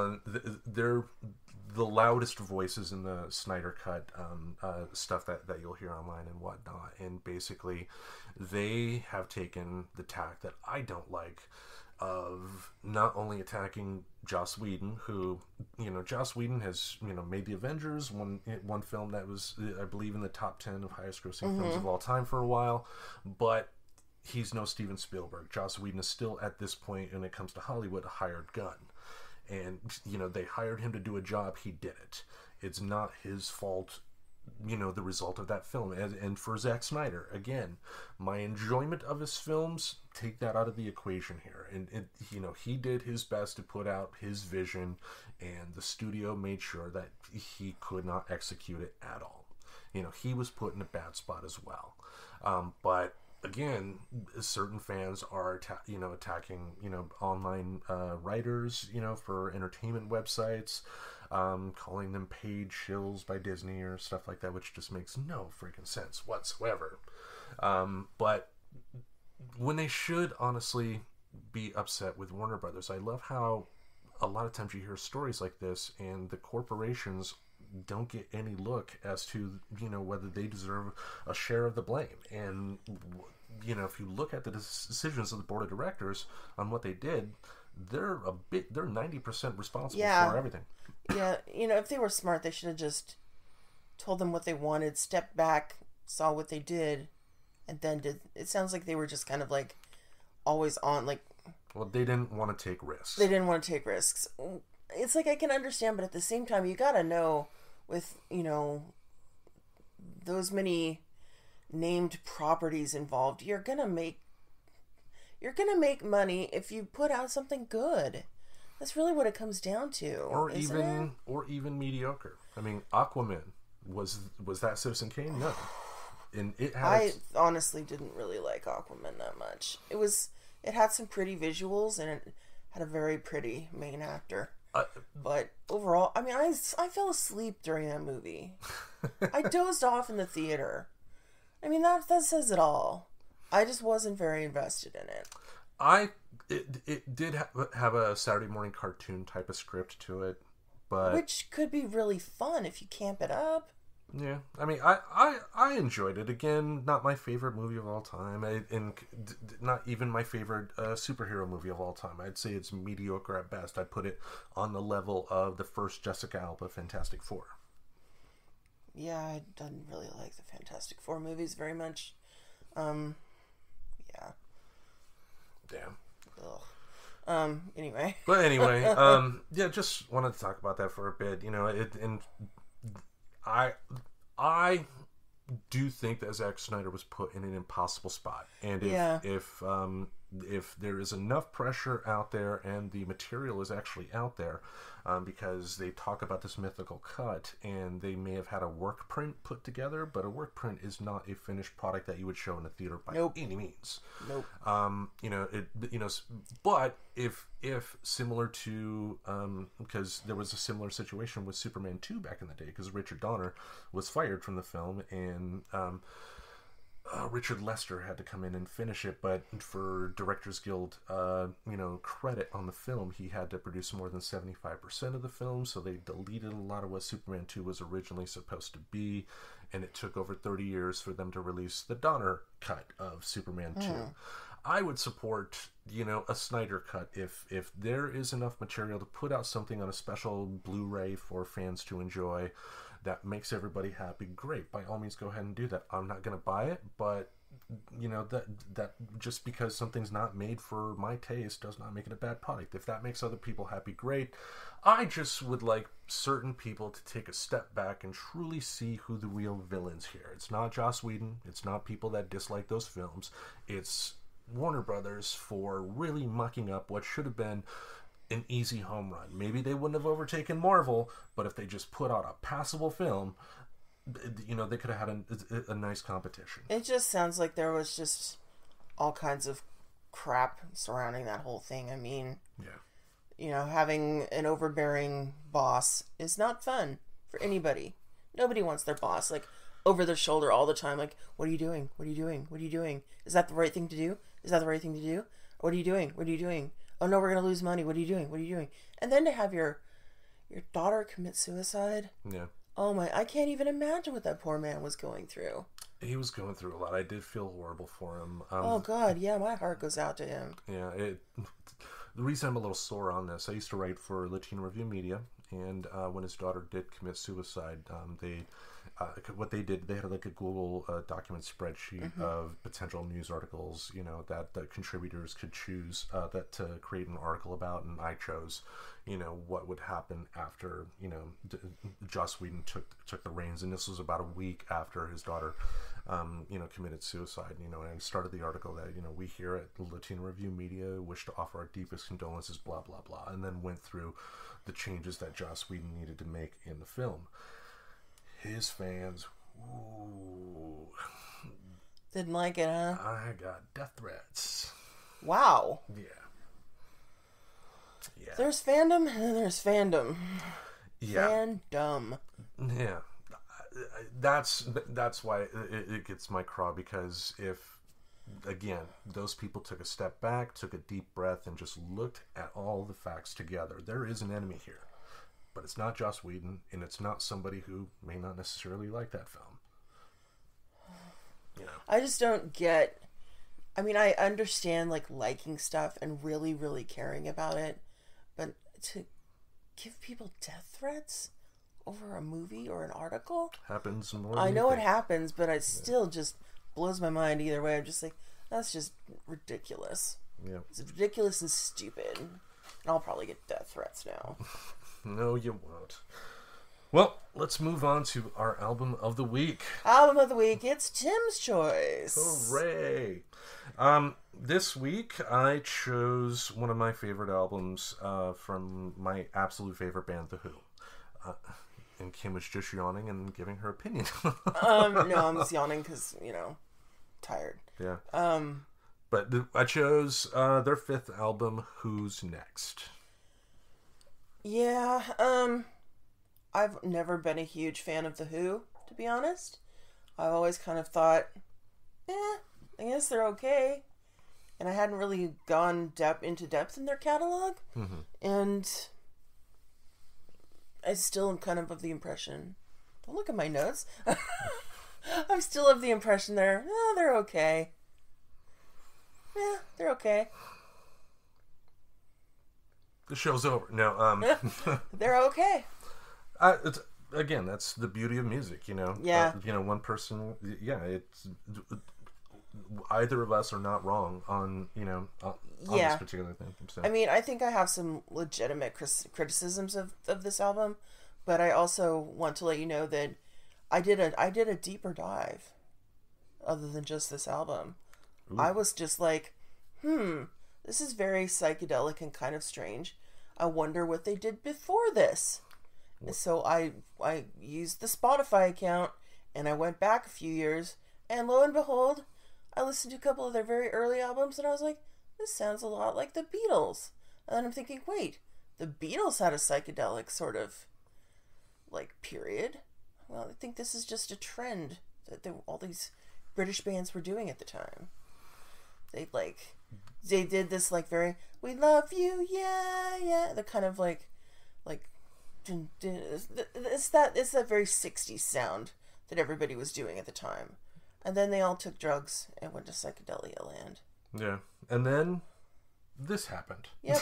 the loudest voices in the Snyder Cut stuff that you'll hear online and whatnot. And basically, they have taken the tack that I don't like of not only attacking Joss Whedon, who, you know, Joss Whedon has, you know, made the Avengers, one film that was, I believe, in the top 10 of highest grossing films of all time for a while, but he's no Steven Spielberg. Joss Whedon is still, at this point, when it comes to Hollywood, a hired gun. And, you know, they hired him to do a job, he did it. It's not his fault, you know, the result of that film. And for Zack Snyder, again, my enjoyment of his films, take that out of the equation here. And, you know, he did his best to put out his vision, and the studio made sure that he could not execute it at all. You know, he was put in a bad spot as well. But again, certain fans are attacking, you know, online writers, you know, for entertainment websites, calling them paid shills by Disney or stuff like that, which just makes no freaking sense whatsoever. But when they should honestly be upset with Warner Brothers, I love how a lot of times you hear stories like this and the corporations don't get any look as to, you know, whether they deserve a share of the blame. And, you know, if you look at the decisions of the board of directors on what they did, they're 90% responsible for everything. Yeah, you know, if they were smart, they should have just told them what they wanted, stepped back, saw what they did, and then did. It sounds like they were just kind of like always on, like. Well, they didn't want to take risks. They didn't want to take risks. It's like, I can understand, but at the same time, you gotta know, with, you know, those many named properties involved, you're gonna make money if you put out something good. That's really what it comes down to. Or even mediocre. I mean, Aquaman was that Citizen Kane? No. And I honestly didn't really like Aquaman that much. It had some pretty visuals and it had a very pretty main actor. But overall, I mean, I fell asleep during that movie. I dozed off in the theater. I mean, that says it all. I just wasn't very invested in it. It did have a Saturday morning cartoon type of script to it, but which could be really fun if you camp it up. Yeah, I mean, I enjoyed it. Again, not my favorite movie of all time, and not even my favorite superhero movie of all time. I'd say it's mediocre at best. I'd put it on the level of the first Jessica Alba Fantastic Four. Yeah, I didn't really like the Fantastic Four movies very much. Yeah. Damn. Ugh. Anyway. But anyway, yeah, just wanted to talk about that for a bit. You know, I do think that Zack Snyder was put in an impossible spot, and if there is enough pressure out there and the material is actually out there, because they talk about this mythical cut, and they may have had a work print put together, but a work print is not a finished product that you would show in a theater by any means. Nope. But if similar to, because there was a similar situation with Superman 2 back in the day, because Richard Donner was fired from the film, and Richard Lester had to come in and finish it, but for Directors Guild, credit on the film, he had to produce more than 75% of the film, so they deleted a lot of what Superman 2 was originally supposed to be, and it took over 30 years for them to release the Donner cut of Superman 2. I would support, a Snyder cut if there is enough material to put out something on a special Blu-ray for fans to enjoy that makes everybody happy. Great, by all means, go ahead and do that. I'm not going to buy it, but that just because something's not made for my taste does not make it a bad product. If that makes other people happy, great. I just would like certain people to take a step back and truly see who the real villains here. It's not Joss Whedon. It's not people that dislike those films. It's Warner Brothers for really mucking up what should have been an easy home run. Maybe they wouldn't have overtaken Marvel, but if they just put out a passable film, they could have had a nice competition. It just sounds like there was just all kinds of crap surrounding that whole thing. I mean, having an overbearing boss is not fun for anybody. Nobody wants their boss, like, over their shoulder all the time. Like, what are you doing? What are you doing? What are you doing? Is that the right thing to do? Is that the right thing to do? What are you doing? What are you doing? Oh no, we're going to lose money. What are you doing? What are you doing? And then to have your daughter commit suicide. Yeah. Oh my, I can't even imagine what that poor man was going through. He was going through a lot. I did feel horrible for him. Oh God, yeah, my heart goes out to him. Yeah, the reason I'm a little sore on this, I used to write for Latino Review Media, and when his daughter did commit suicide, what they did, they had like a Google document spreadsheet of potential news articles, that the contributors could choose that to create an article about, and I chose, what would happen after, Joss Whedon took the reins, and this was about a week after his daughter, committed suicide, and started the article that, we here at Latino Review Media wish to offer our deepest condolences, blah, blah, blah, and then went through the changes that Joss Whedon needed to make in the film. His fans, didn't like it, huh? I got death threats. Wow. Yeah. There's fandom and there's fandom. Yeah. Fandom. Yeah. That's why it gets my craw, because if, again, those people took a step back, took a deep breath, and just looked at all the facts together, there is an enemy here. But it's not Joss Whedon, and it's not somebody who may not necessarily like that film. I just don't get... I mean, I understand, like, liking stuff and really, really caring about it, but to give people death threats over a movie or an article? Happens more I know it happens, but it still just blows my mind either way. I'm just like, that's just ridiculous. Yeah. It's ridiculous and stupid. And I'll probably get death threats now. No, you won't. Well, let's move on to our album of the week. Album of the week, it's Tim's choice. Hooray! This week I chose one of my favorite albums from my absolute favorite band, The Who. And Kim was just yawning and giving her opinion. No, I'm just yawning because, tired. Yeah. But I chose their fifth album, Who's Next? Yeah, I've never been a huge fan of The Who, to be honest. I've always kind of thought, I guess they're okay. And I hadn't really gone into depth in their catalog. Mm-hmm. And I still am kind of the impression, don't look at my notes, I'm still of the impression they're okay. Yeah, they're okay. The show's over. No, they're okay. Again, that's the beauty of music, Yeah. One person, it's either of us are not wrong on this particular thing. So. I mean, I think I have some legitimate criticisms of this album, but I also want to let you know that I did a deeper dive other than just this album. Ooh. I was just like, this is very psychedelic and kind of strange. I wonder what they did before this. What? So I used the Spotify account, and I went back a few years, and lo and behold, I listened to a couple of their very early albums, and I was like, this sounds a lot like the Beatles. And then I'm thinking, wait, the Beatles had a psychedelic sort of, period. Well, I think this is just a trend that all these British bands were doing at the time. They did this very, we love you, yeah. The kind of it's that very 60s sound that everybody was doing at the time. And then they all took drugs and went to psychedelia land. Yeah. And then this happened. Yep.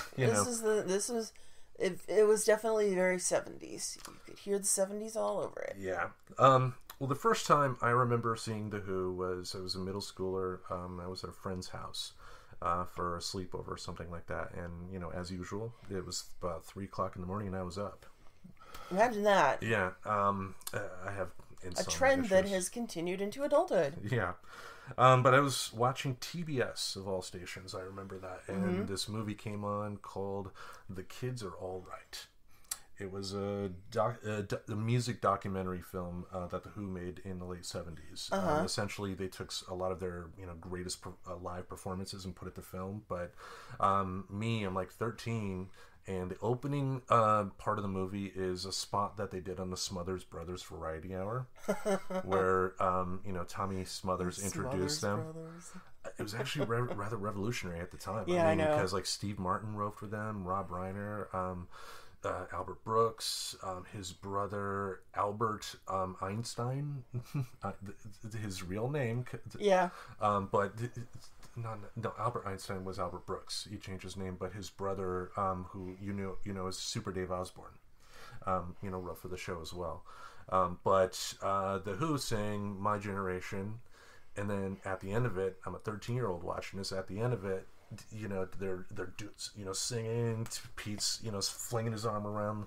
It was definitely very 70s. You could hear the 70s all over it. Yeah. Well, the first time I remember seeing The Who was I was a middle schooler. I was at a friend's house for a sleepover or something like that. And, as usual, it was about 3 o'clock in the morning and I was up. Imagine that. Yeah. I have insomnia a trend issues. that has continued into adulthood. Yeah. But I was watching TBS of all stations. I remember that, and this movie came on called "The Kids Are All Right." It was a music documentary film that the Who made in the late 70s. Essentially, they took a lot of their greatest live performances and put it to film. But I'm like 13, and the opening part of the movie is a spot that they did on the Smothers Brothers Variety Hour, where Tommy Smothers introduced them. Brothers. It was actually rather revolutionary at the time. Yeah, I know. Because like Steve Martin wrote for them, Rob Reiner. Albert Brooks, his brother Albert Einstein, his real name. Yeah. But no, Albert Einstein was Albert Brooks. He changed his name, but his brother, who is Super Dave Osborne, wrote for the show as well. But the Who sang "My Generation," and then at the end of it, I'm a 13-year-old watching this. At the end of it, they're dudes, singing. Pete's, flinging his arm around,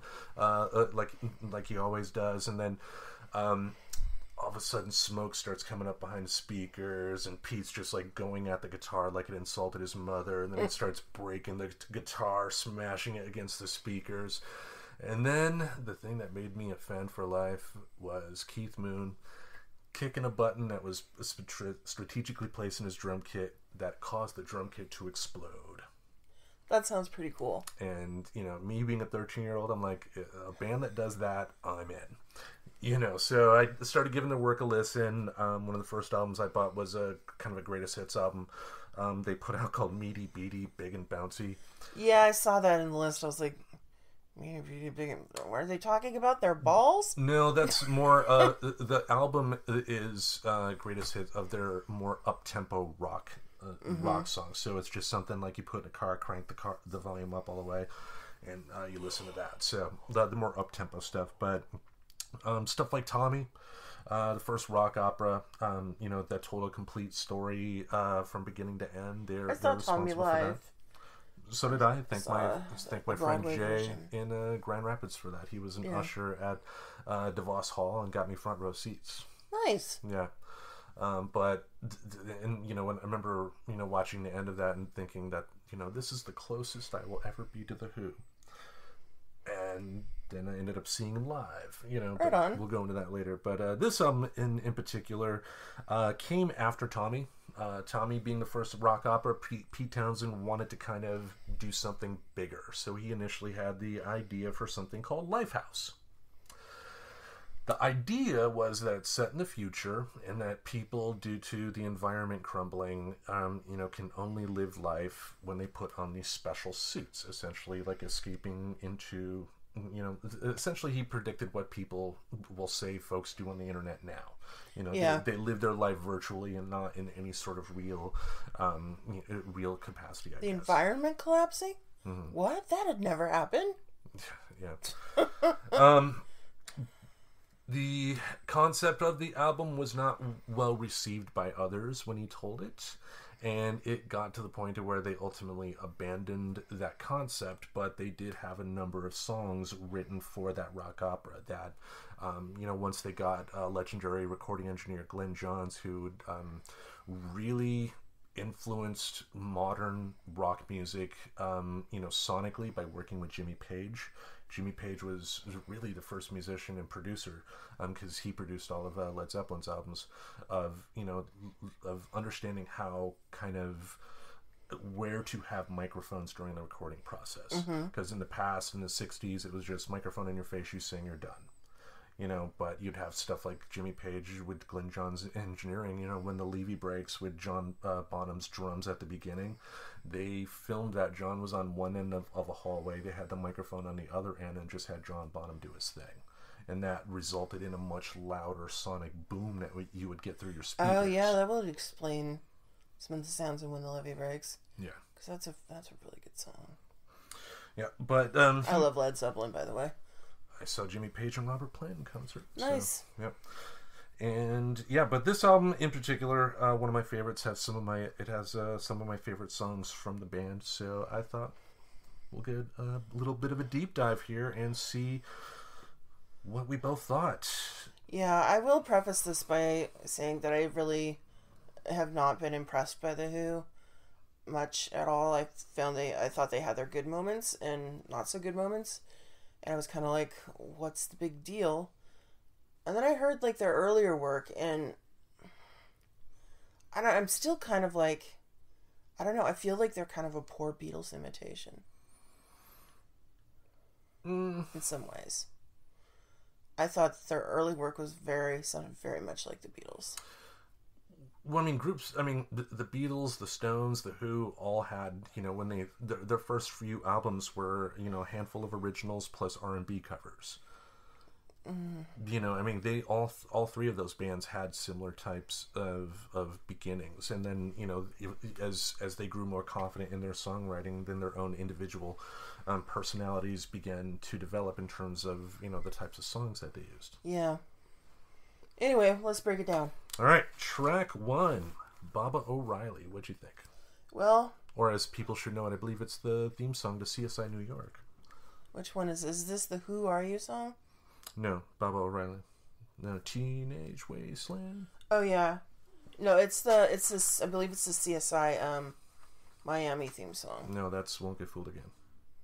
like he always does, and then, all of a sudden, smoke starts coming up behind the speakers, and Pete's just like going at the guitar like it insulted his mother, and then it starts breaking the guitar, smashing it against the speakers, and then the thing that made me a fan for life was Keith Moon kicking a button that was strategically placed in his drum kit that caused the drum kit to explode. That sounds pretty cool. And, me being a 13-year-old, I'm like, a band that does that, I'm in. So I started giving their work a listen. One of the first albums I bought was a kind of a greatest hits album they put out called Meaty Beaty, Big and Bouncy. Yeah, I saw that in the list. I was like, what are they talking about? Their balls? No, that's more. The album is greatest hits of their more up-tempo rock songs. So it's just something like you put in a car, crank the volume up all the way, and you listen to that. So the more up-tempo stuff, but stuff like Tommy, the first rock opera, that told a complete story from beginning to end. I saw Tommy live. So did I. Thank my friend Jay version. in Grand Rapids for that. He was an usher at DeVos Hall and got me front row seats. Nice. Yeah. But when I remember watching the end of that and thinking that this is the closest I will ever be to the Who. And then I ended up seeing them live. Right on. We'll go into that later. But this album in particular came after Tommy. Tommy being the first rock opera, Pete Townsend wanted to kind of do something bigger. So he initially had the idea for something called Lifehouse. The idea was that it's set in the future and that people, due to the environment crumbling, can only live life when they put on these special suits, essentially like escaping into... essentially he predicted what people will say folks do on the internet now. They live their life virtually and not in any sort of real capacity, I guess. Environment collapsing? Mm-hmm. What? That had never happened. Yeah. The concept of the album was not well received by others when he told it. And it got to the point where they ultimately abandoned that concept, but they did have a number of songs written for that rock opera that, once they got legendary recording engineer Glenn Johns, who really influenced modern rock music, sonically by working with Jimmy Page. Jimmy Page was really the first musician and producer, because he produced all of Led Zeppelin's albums, of understanding how kind of where to have microphones during the recording process. Because in the past, in the 60s, it was just microphone in your face, you sing, you're done. But you'd have stuff like Jimmy Page with Glenn John's engineering, when the Levy breaks with John Bonham's drums at the beginning, they filmed that John was on one end of a hallway, they had the microphone on the other end and just had John Bonham do his thing. And that resulted in a much louder sonic boom that you would get through your speakers. Oh yeah, that would explain some of the sounds of When the Levee Breaks. Yeah. Because that's a really good song. Yeah, but... I love Led Zeppelin, by the way. I saw Jimmy Page and Robert Plant in concert. Nice. So, yep. And yeah, but this album in particular, one of my favorites, has some of my favorite songs from the band. So I thought we'll get a little bit of a deep dive here and see what we both thought. Yeah, I will preface this by saying that I really have not been impressed by The Who much at all. I thought they had their good moments and not so good moments. And I was kind of like, what's the big deal? And then I heard like their earlier work, and I'm still kind of like, I don't know, I feel like they're kind of a poor Beatles imitation. In some ways. I thought their early work sounded very much like the Beatles. Well, I mean, the Beatles, the Stones, the Who all had, when their first few albums were, a handful of originals plus R&B covers. They all three of those bands had similar types of beginnings, and then as they grew more confident in their songwriting, then their own individual personalities began to develop in terms of the types of songs that they used. Yeah. Anyway, let's break it down. All right, track 1, Baba O'Reilly. What'd you think? Well, or as people should know it, I believe it's the theme song to CSI New York. Which one is this? Is this the Who Are You song? No, Baba O'Reilly. No, Teenage Wasteland. Oh yeah, no, it's this. I believe it's the CSI Miami theme song. No, that's Won't Get Fooled Again.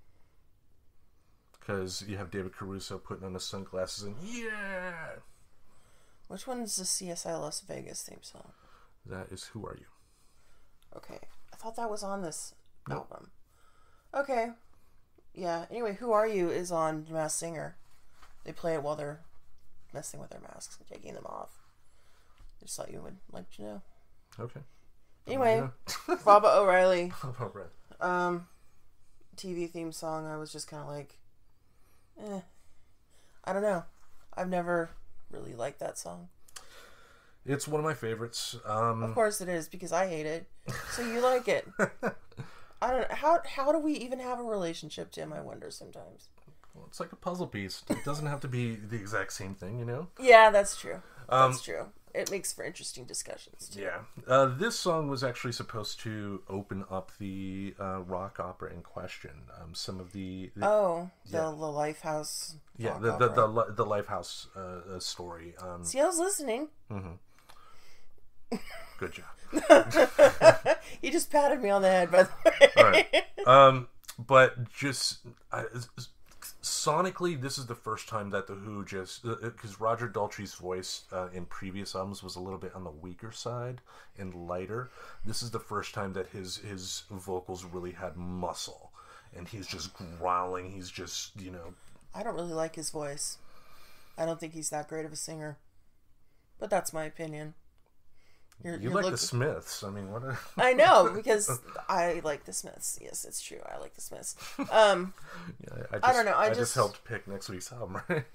Because you have David Caruso putting on his sunglasses and yeah. Which one is the CSI Las Vegas theme song? That is Who Are You? Okay, I thought that was on this album. Okay, yeah. Anyway, Who Are You is on The Masked Singer. They play it while they're messing with their masks and taking them off. I just thought you would like to know. Okay. Anyway, Baba O'Reilly. Baba O'Reilly. TV theme song. I was just kind of like, I don't know. I've never really liked that song. It's one of my favorites. Of course it is, because I hate it. So you like it. I don't know. How do we even have a relationship, Tim? I wonder sometimes. Well, it's like a puzzle piece. It doesn't have to be the exact same thing, Yeah, that's true. That's true. It makes for interesting discussions, too. Yeah. This song was actually supposed to open up the rock opera in question. Some of the Lifehouse. Yeah, the Lifehouse story. See, I was listening. Mm-hmm. Good job. You just patted me on the head, by the way. All right. But just sonically, this is the first time that the Who because Roger Daltrey's voice in previous albums was a little bit on the weaker side and lighter. This is the first time that his vocals really had muscle, and he's just growling. He's just I don't really like his voice. I don't think he's that great of a singer, but that's my opinion. You like the Smiths. I mean, what? I know, because I like the Smiths. Yes, it's true. I like the Smiths. I don't know. I just helped pick next week's album, right?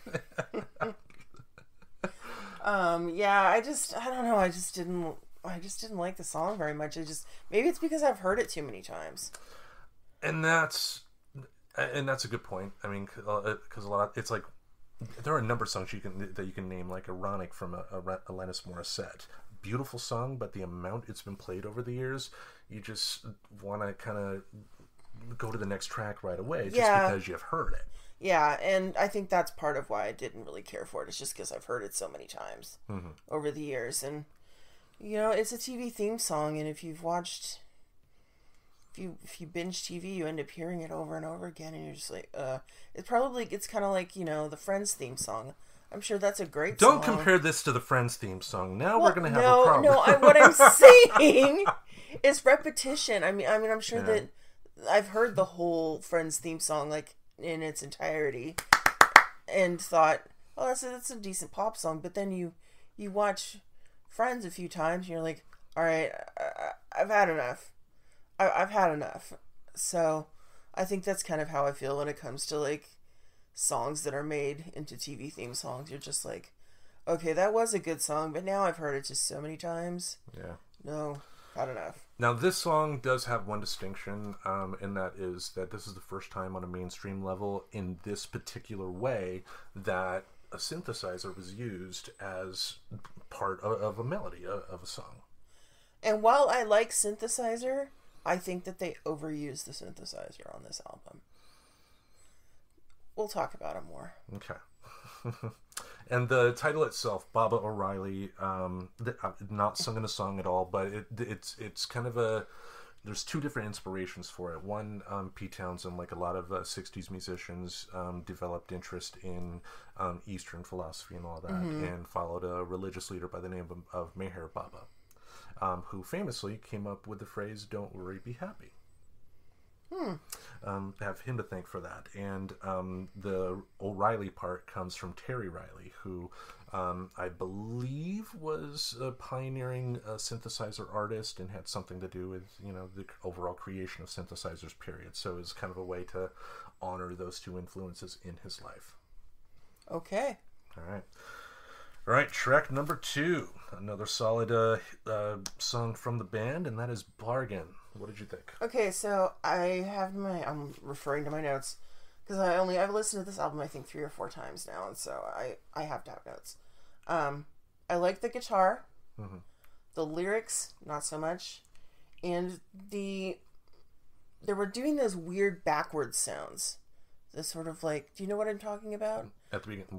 Yeah. I don't know. I just didn't like the song very much. Maybe it's because I've heard it too many times. And that's a good point. I mean, because it's like there are a number of songs that you can name, like Ironic from Alanis Morissette. Beautiful song, but the amount it's been played over the years, you just want to kind of go to the next track right away, just because you've heard it. Yeah, and I think that's part of why I didn't really care for it. It's just because I've heard it so many times over the years, and it's a TV theme song, and if you binge TV, you end up hearing it over and over again, and you're just like, it's kind of like the Friends theme song. I'm sure that's a great song. Don't compare this to the Friends theme song. Now we're going to have a problem. No, what I'm saying is repetition. I mean, I'm sure that I've heard the whole Friends theme song like in its entirety and thought, oh, that's a decent pop song. But then you watch Friends a few times and you're like, all right, I've had enough. I've had enough. So I think that's kind of how I feel when it comes to like songs that are made into TV theme songs. You're just like, okay, that was a good song, but now I've heard it just so many times. Yeah. No, not enough. Now, this song does have one distinction, and that is that this is the first time on a mainstream level in this particular way that a synthesizer was used as part of a melody of a song. And while I like synthesizer, I think that they overuse the synthesizer on this album. We'll talk about it more. Okay. And the title itself, Baba O'Reilly, not singing a song at all, but it's kind of a... There's two different inspirations for it. One, Pete Townsend, like a lot of 60s musicians, developed interest in Eastern philosophy and all that, and followed a religious leader by the name of Meher Baba, who famously came up with the phrase, "Don't worry, be happy." Have him to thank for that. And the O'Reilly part comes from Terry Riley, who I believe was a pioneering synthesizer artist and had something to do with, the overall creation of synthesizers, period. So it's kind of a way to honor those two influences in his life. Okay. All right, track number 2. Another solid song from the band, and that is Bargain. What did you think? Okay, so I'm referring to my notes because I've listened to this album I think 3 or 4 times now, and so I have to have notes. I like the guitar, the lyrics not so much, and they were doing those weird backwards sounds. The sort of like, do you know what I'm talking about? At the beginning,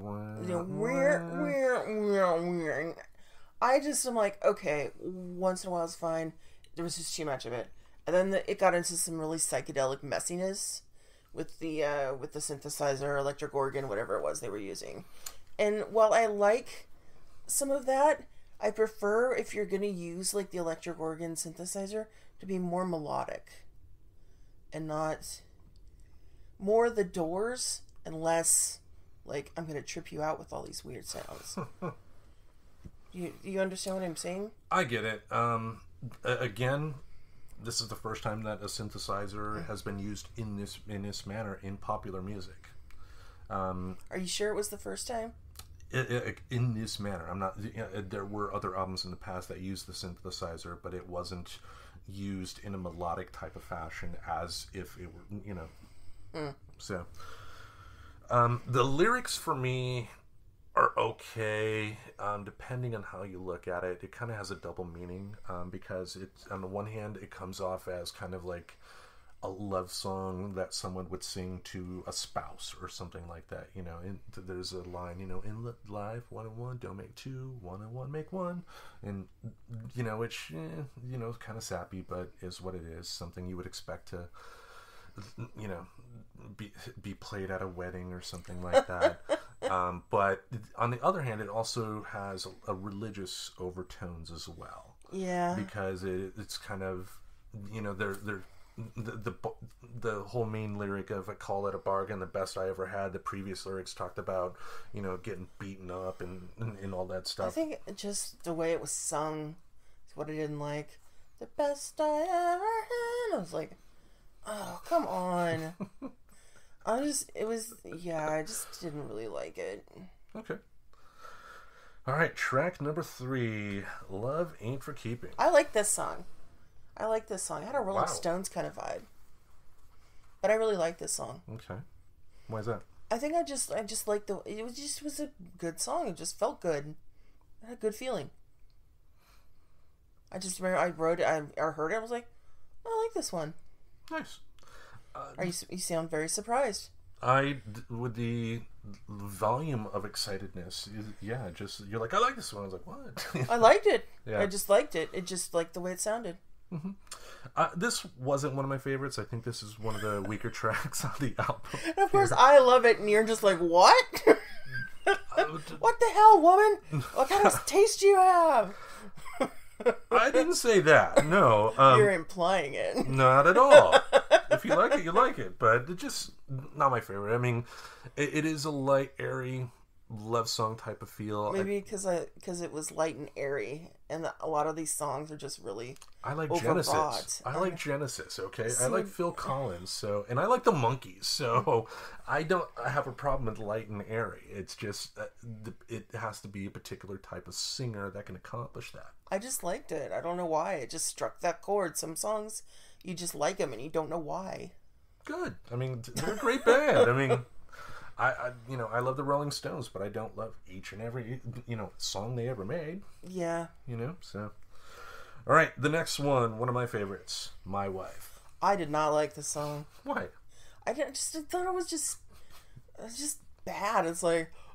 I just am like, okay, once in a while it's fine. There was just too much of it. And then it got into some really psychedelic messiness with the synthesizer, electric organ, whatever it was they were using. And while I like some of that, I prefer, if you're going to use like the electric organ synthesizer, to be more melodic and not more The Doors and less like I'm going to trip you out with all these weird sounds. You understand what I'm saying? I get it. Again, this is the first time that a synthesizer has been used in this manner in popular music. Are you sure it was the first time? In this manner. I'm not... there were other albums in the past that used the synthesizer, but it wasn't used in a melodic type of fashion as if it were, So, the lyrics for me are okay, depending on how you look at it. It kind of has a double meaning, because on the one hand, it comes off as kind of like a love song that someone would sing to a spouse or something like that. There's a line, in life, 1 and 1, don't make 2, 1 and 1, make 1. And, which, kind of sappy, but is what it is. Something you would expect to, be played at a wedding or something like that. But on the other hand, it also has a religious overtones as well. Yeah. Because it's kind of, the whole main lyric of "I call it a bargain, the best I ever had." The previous lyrics talked about, getting beaten up and all that stuff. I think just the way it was sung is what I didn't like. The best I ever had. I was like, oh, come on. I just didn't really like it. Okay. All right, track number 3, Love Ain't For Keeping. I like this song. I had a Rolling Stones kind of vibe. But I really like this song. Okay. Why is that? I think I just liked it was a good song. It just felt good. I had a good feeling. I just remember I wrote it, I heard it, I was like, I like this one. Nice. You sound very surprised. With the volume of excitedness, you're like, I like this one. I was like, what? I liked it. Yeah. I just liked it. It just liked the way it sounded. Mm-hmm. This wasn't one of my favorites. I think this is one of the weaker tracks on the album. And of course, I love it, and you're just like, what? What the hell, woman? What kind of taste do you have? I didn't say that. No. You're implying it. Not at all. If you like it, you like it. But it's just not my favorite. I mean, it is a light, airy love song type of feel. Maybe because it was light and airy, and a lot of these songs are just really I like overwrought. Genesis. I like Genesis. Okay, I like Phil Collins. And I like the Monkees. So I have a problem with light and airy. It's just it has to be a particular type of singer that can accomplish that. I just liked it. I don't know why. It just struck that chord. Some songs you just like them and you don't know why. Good. I mean, they're a great band. I mean, I love the Rolling Stones, but I don't love each and every song they ever made. Yeah. So. All right, the next one of my favorites, My Wife. I did not like the song. Why? I thought it was just bad. It's like,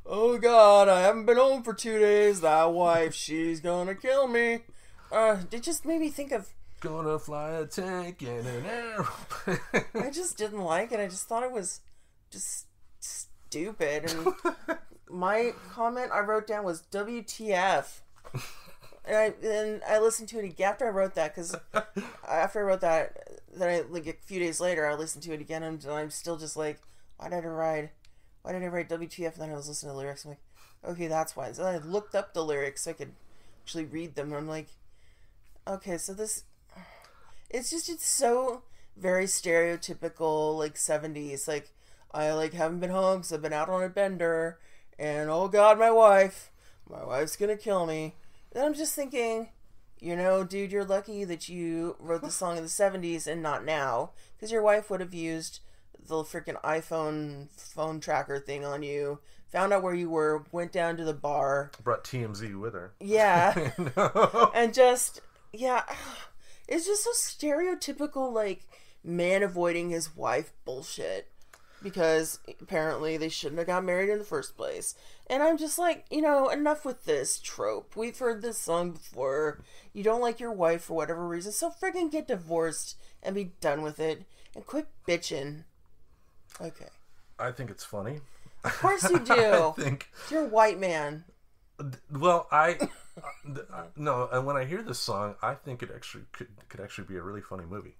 oh God, I haven't been home for 2 days. That wife, she's gonna kill me. It just made me think of... Gonna fly a tank in an aeroplane. I just didn't like it. I just thought it was just stupid. And my comment I wrote down was WTF. And I listened to it again after I wrote that, because after I wrote that, then like a few days later, I listened to it again, and I'm still just like, why did I write WTF? And then I was listening to the lyrics. I'm like, okay, that's why. So I looked up the lyrics so I could actually read them. And I'm like, okay, so this, it's so very stereotypical, like 70s. Like, I like haven't been home because I've been out on a bender, and oh God, my wife's gonna kill me. And I'm just thinking, you know, dude, you're lucky that you wrote the song in the 70s and not now, because your wife would have used the freaking iPhone phone tracker thing on you, found out where you were, went down to the bar. Brought TMZ with her. Yeah. And just, yeah, it's just so stereotypical, like, man avoiding his wife bullshit. Because apparently they shouldn't have got married in the first place. And I'm just like, you know, enough with this trope. We've heard this song before. You don't like your wife for whatever reason, so friggin' get divorced and be done with it. And quit bitching. Okay. I think it's funny. Of course you do. I think... You're a white man. Well, no, and when I hear this song, I think it actually could actually be a really funny movie.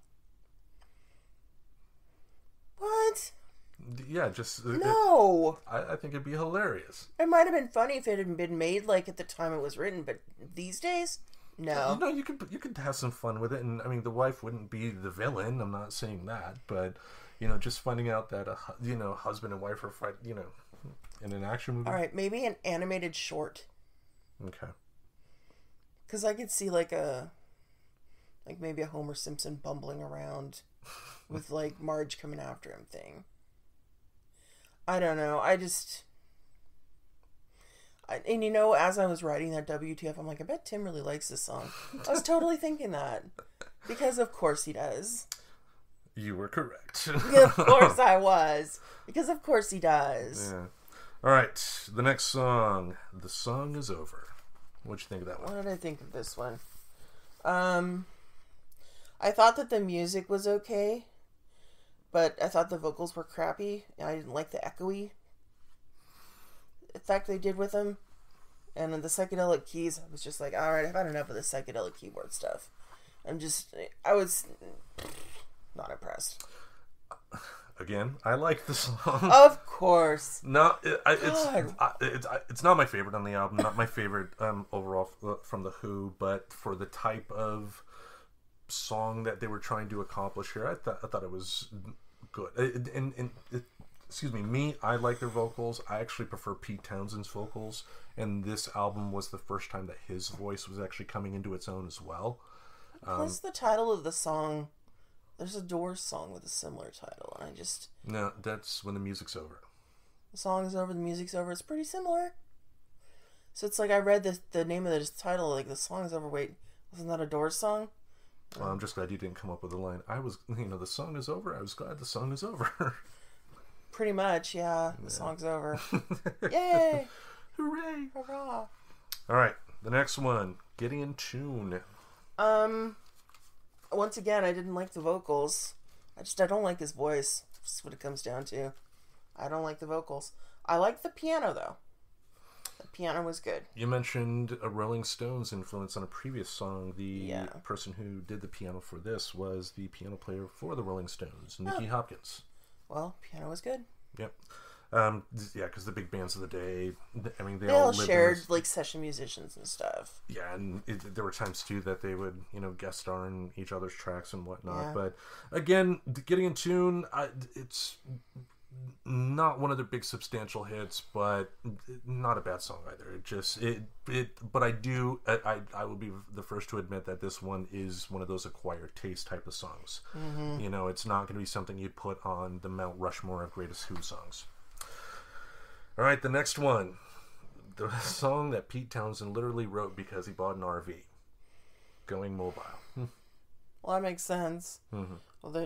What? Yeah, just... No! I think it'd be hilarious. It might have been funny if it had been made, like, at the time it was written, but these days, no. You know, you could have some fun with it, and, I mean, the wife wouldn't be the villain, I'm not saying that, but, you know, just finding out that, husband and wife are fighting, you know, in an action movie. Alright, maybe an animated short. Okay. Because I could see, like, maybe a Homer Simpson bumbling around with, like, Marge coming after him thing. I don't know. And you know, as I was writing that WTF, I'm like, I bet Tim really likes this song. I was totally thinking that. Because of course he does. You were correct. Of course I was. Because of course he does. Yeah. Alright, the next song. The Song Is Over. What'd you think of that one? What did I think of this one? I thought that the music was okay. But I thought the vocals were crappy, and I didn't like the echoey effect they did with them. And then the psychedelic keys, I was just like, alright, I've had enough of the psychedelic keyboard stuff. I was not impressed. Again, I like the song. Of course. No, it's not my favorite on the album, not my favorite overall from The Who, but for the type of song that they were trying to accomplish here, I thought it was good. Excuse me, I like their vocals. I actually prefer Pete Townshend's vocals, and this album was the first time that his voice was actually coming into its own as well. Plus the title of the song, there's a Doors song with a similar title, and No, that's When the Music's Over. The song is over, the music's over. It's pretty similar. So it's like I read the name of the title, like the song is over. Wait, wasn't that a Doors song? Well, I'm just glad you didn't come up with a line. The song is over. I was glad the song is over. Pretty much, yeah. The song's over. Yay! Hooray! Hurrah! All right, the next one, Getting in Tune. Once again, I didn't like the vocals. I don't like his voice. That's what it comes down to. I don't like the vocals. I like the piano, though. The piano was good. You mentioned a Rolling Stones influence on a previous song. The person who did the piano for this was the piano player for the Rolling Stones, Nicky Hopkins. Well, piano was good. Yep. Because the big bands of the day, I mean, they all lived shared like session musicians and stuff. Yeah, and there were times too that they would, guest star in each other's tracks and whatnot. Yeah. But again, Getting in Tune, it's not one of their big substantial hits, but not a bad song either. But I will be the first to admit that this one is one of those acquired taste type of songs. Mm-hmm. It's not going to be something you'd put on the Mount Rushmore of greatest Who songs. All right, the next one, the song that Pete Townsend literally wrote because he bought an RV, Going Mobile. Well, that makes sense. Mm-hmm. Well,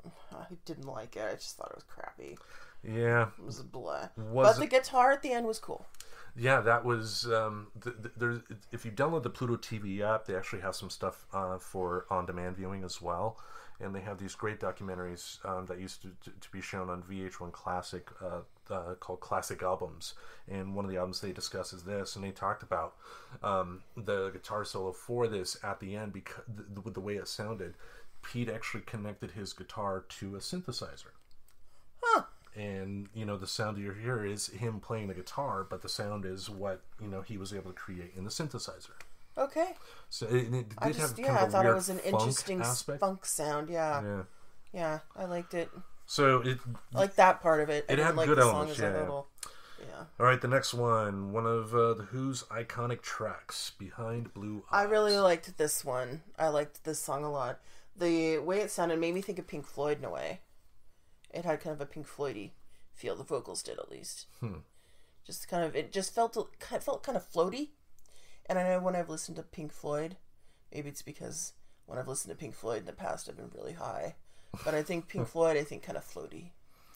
I didn't like it. I just thought it was crappy. Yeah. It was blah. But the guitar at the end was cool. Yeah, that was. There's, if you download the Pluto TV app, they actually have some stuff for on-demand viewing as well. And they have these great documentaries that used to be shown on VH1 Classic called Classic Albums. And one of the albums they discuss is this. And they talked about the guitar solo for this at the end, because with the way it sounded. Pete actually connected his guitar to a synthesizer. Huh. And, the sound you hear is him playing the guitar, but the sound is what, he was able to create in the synthesizer. Okay. So it did I thought it was an interesting funk sound. Yeah. Yeah, I liked it. So I like that part of it. It had good elements, yeah. Yeah. All right, the next one of the Who's iconic tracks, Behind Blue Eyes. I really liked this one. I liked this song a lot. The way it sounded made me think of Pink Floyd in a way. It had kind of a Pink Floyd-y feel. The vocals did, at least. It just felt kind of floaty. And I know when I've listened to Pink Floyd, maybe it's because when I've listened to Pink Floyd in the past, I've been really high. But I think Pink Floyd, kind of floaty.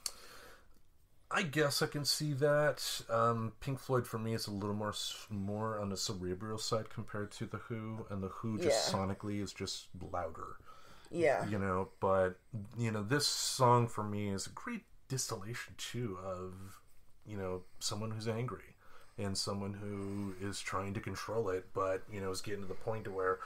I guess I can see that. Pink Floyd for me is a little more on the cerebral side compared to The Who, and The Who just sonically is just louder. Yeah. But, this song for me is a great distillation too of, someone who's angry. And someone who is trying to control it, but, is getting to the point to where,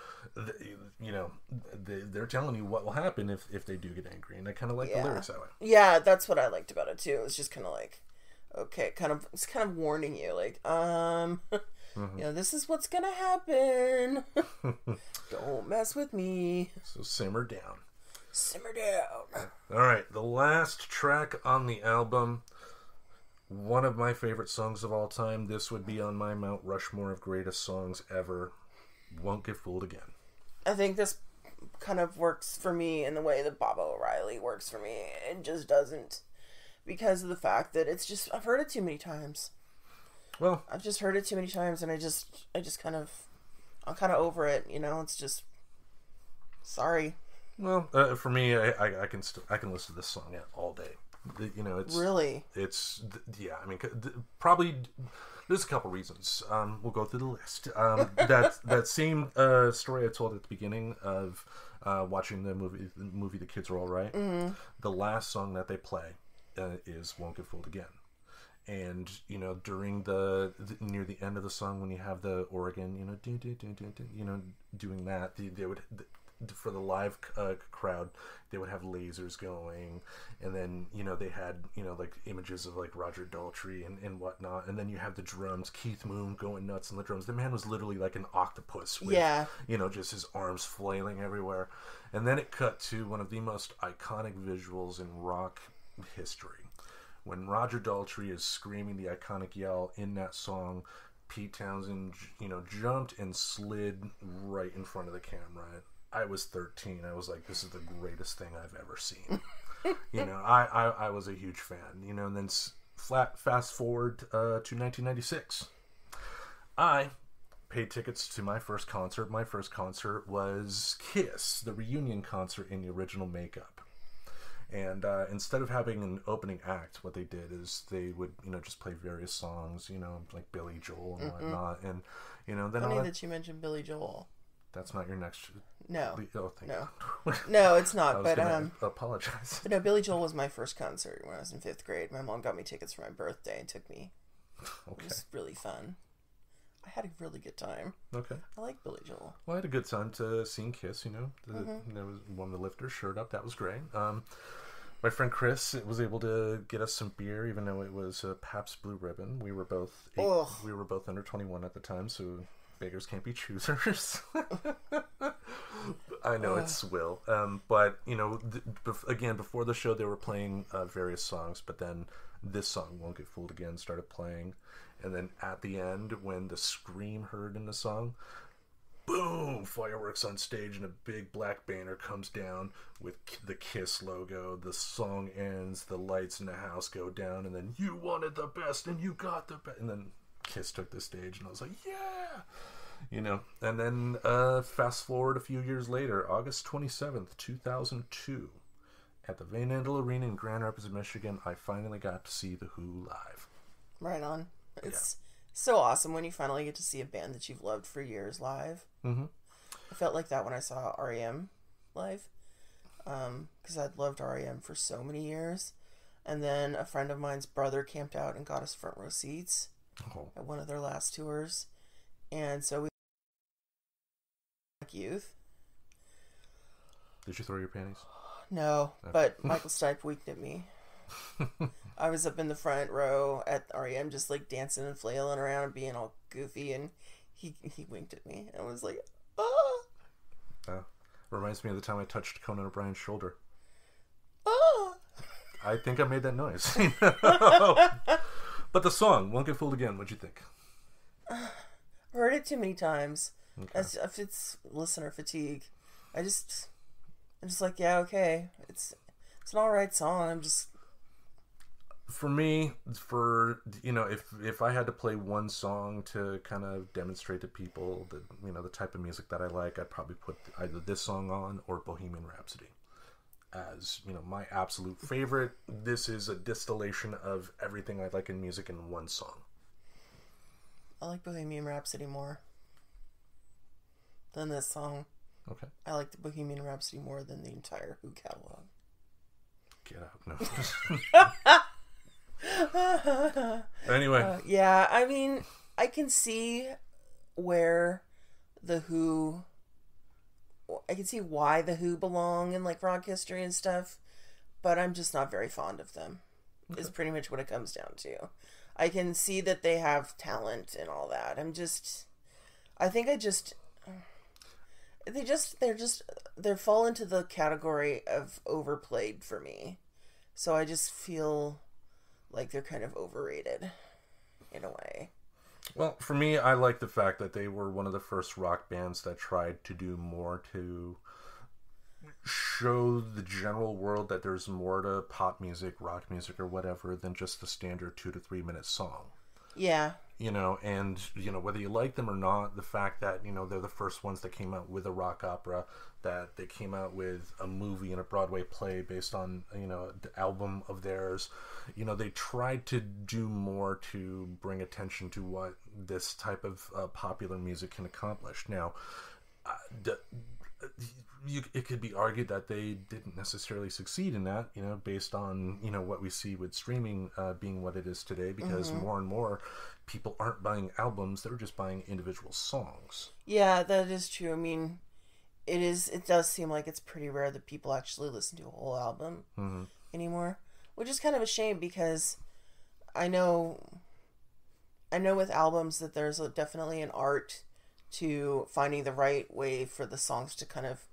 they're telling you what will happen if they do get angry. And I kind of like the lyrics that way. Yeah, that's what I liked about it, too. It was just kind of like, okay, it's kind of warning you, like, this is what's going to happen. Don't mess with me. So simmer down. Simmer down. All right, the last track on the album... One of my favorite songs of all time. This would be on my Mount Rushmore of greatest songs ever. Won't Get Fooled Again. I think this kind of works for me in the way that Baba O'Reilly works for me. It just doesn't. Because of the fact that I've heard it too many times. Well, I've just heard it too many times, and I'm kind of over it. It's just, sorry. Well, for me, I can listen to this song all day. It's really. I mean, probably there's a couple reasons. We'll go through the list. That same story I told at the beginning of watching the movie The Kids Are All Right. Mm-hmm. The last song that they play is "Won't Get Fooled Again," and during near the end of the song when you have the organ, doing that, they would. For the live crowd, they would have lasers going, and then they had like images of like Roger Daltrey and whatnot, and then you have the drums, Keith Moon going nuts on the drums. The man was literally like an octopus with just his arms flailing everywhere. And then it cut to one of the most iconic visuals in rock history, when Roger Daltrey is screaming the iconic yell in that song. Pete Townsend jumped and slid right in front of the camera. I was 13. I was like, this is the greatest thing I've ever seen. I was a huge fan. And then fast forward to 1996. I paid tickets to my first concert. My first concert was Kiss, the reunion concert in the original makeup. And instead of having an opening act, what they did is they would, just play various songs, like Billy Joel and whatnot. And, then funny that you mentioned Billy Joel. That's not your next... No. Oh, no. No, it's not. But apologize. But no, Billy Joel was my first concert when I was in 5th grade. My mom got me tickets for my birthday and took me. Okay. It was really fun. I had a really good time. Okay. I like Billy Joel. Well, I had a good time to seeing Kiss, There was one of the lifters showed up. That was great. My friend Chris was able to get us some beer, even though it was Pabst Blue Ribbon. We were both under 21 at the time, so... Beggars can't be choosers. I know it's Will. But, again, before the show, they were playing various songs, but then this song, Won't Get Fooled Again, started playing. And then at the end, when the scream heard in the song, boom, fireworks on stage, and a big black banner comes down with the Kiss logo. The song ends, the lights in the house go down, and then you wanted the best, and you got the best. And then Kiss took the stage, and I was like, yeah! And then fast forward a few years later, August 27th, 2002, at the Van Andel Arena in Grand Rapids, Michigan, I finally got to see The Who live. Right on. It's so awesome when you finally get to see a band that you've loved for years live. Mm-hmm. I felt like that when I saw R.E.M. live. Because I'd loved R.E.M. for so many years. And then a friend of mine's brother camped out and got us front row seats at one of their last tours. And so we youth. Did you throw your panties? No, but Michael Stipe winked at me. I was up in the front row at REM just like dancing and flailing around and being all goofy, and he winked at me. I was like, ah! Reminds me of the time I touched Conan O'Brien's shoulder. Ah! I think I made that noise. But the song, Won't Get Fooled Again, what'd you think? Heard it too many times. Okay. If it's listener fatigue. I'm just like, yeah, okay. It's an alright song. I'm just... For me, if I had to play one song to kind of demonstrate to people the type of music that I like, I'd probably put either this song on or Bohemian Rhapsody as, my absolute favorite. This is a distillation of everything I like in music in one song. I like Bohemian Rhapsody more than this song. Okay. I like the Bohemian Rhapsody more than the entire Who catalog. Get out. No. Anyway. Yeah, I mean, I can see where the Who... I can see why the Who belong in, like, rock history and stuff, but I'm just not very fond of them. Okay. Is pretty much what it comes down to. I can see that they have talent and all that. They fall into the category of overplayed for me. So I just feel like they're kind of overrated in a way. Well, for me, I like the fact that they were one of the first rock bands that tried to do more to show the general world that there's more to pop music, rock music, or whatever than just the standard 2 to 3 minute song. Yeah. And whether you like them or not, the fact that, they're the first ones that came out with a rock opera, that they came out with a movie and a Broadway play based on, the album of theirs, they tried to do more to bring attention to what this type of popular music can accomplish. Now, it could be argued that they didn't necessarily succeed in that, based on, what we see with streaming being what it is today, because more and more people aren't buying albums, they're just buying individual songs. Yeah, that is true. I mean, it does seem like it's pretty rare that people actually listen to a whole album anymore, which is kind of a shame, because I know with albums that there's definitely an art to finding the right way for the songs to kind of,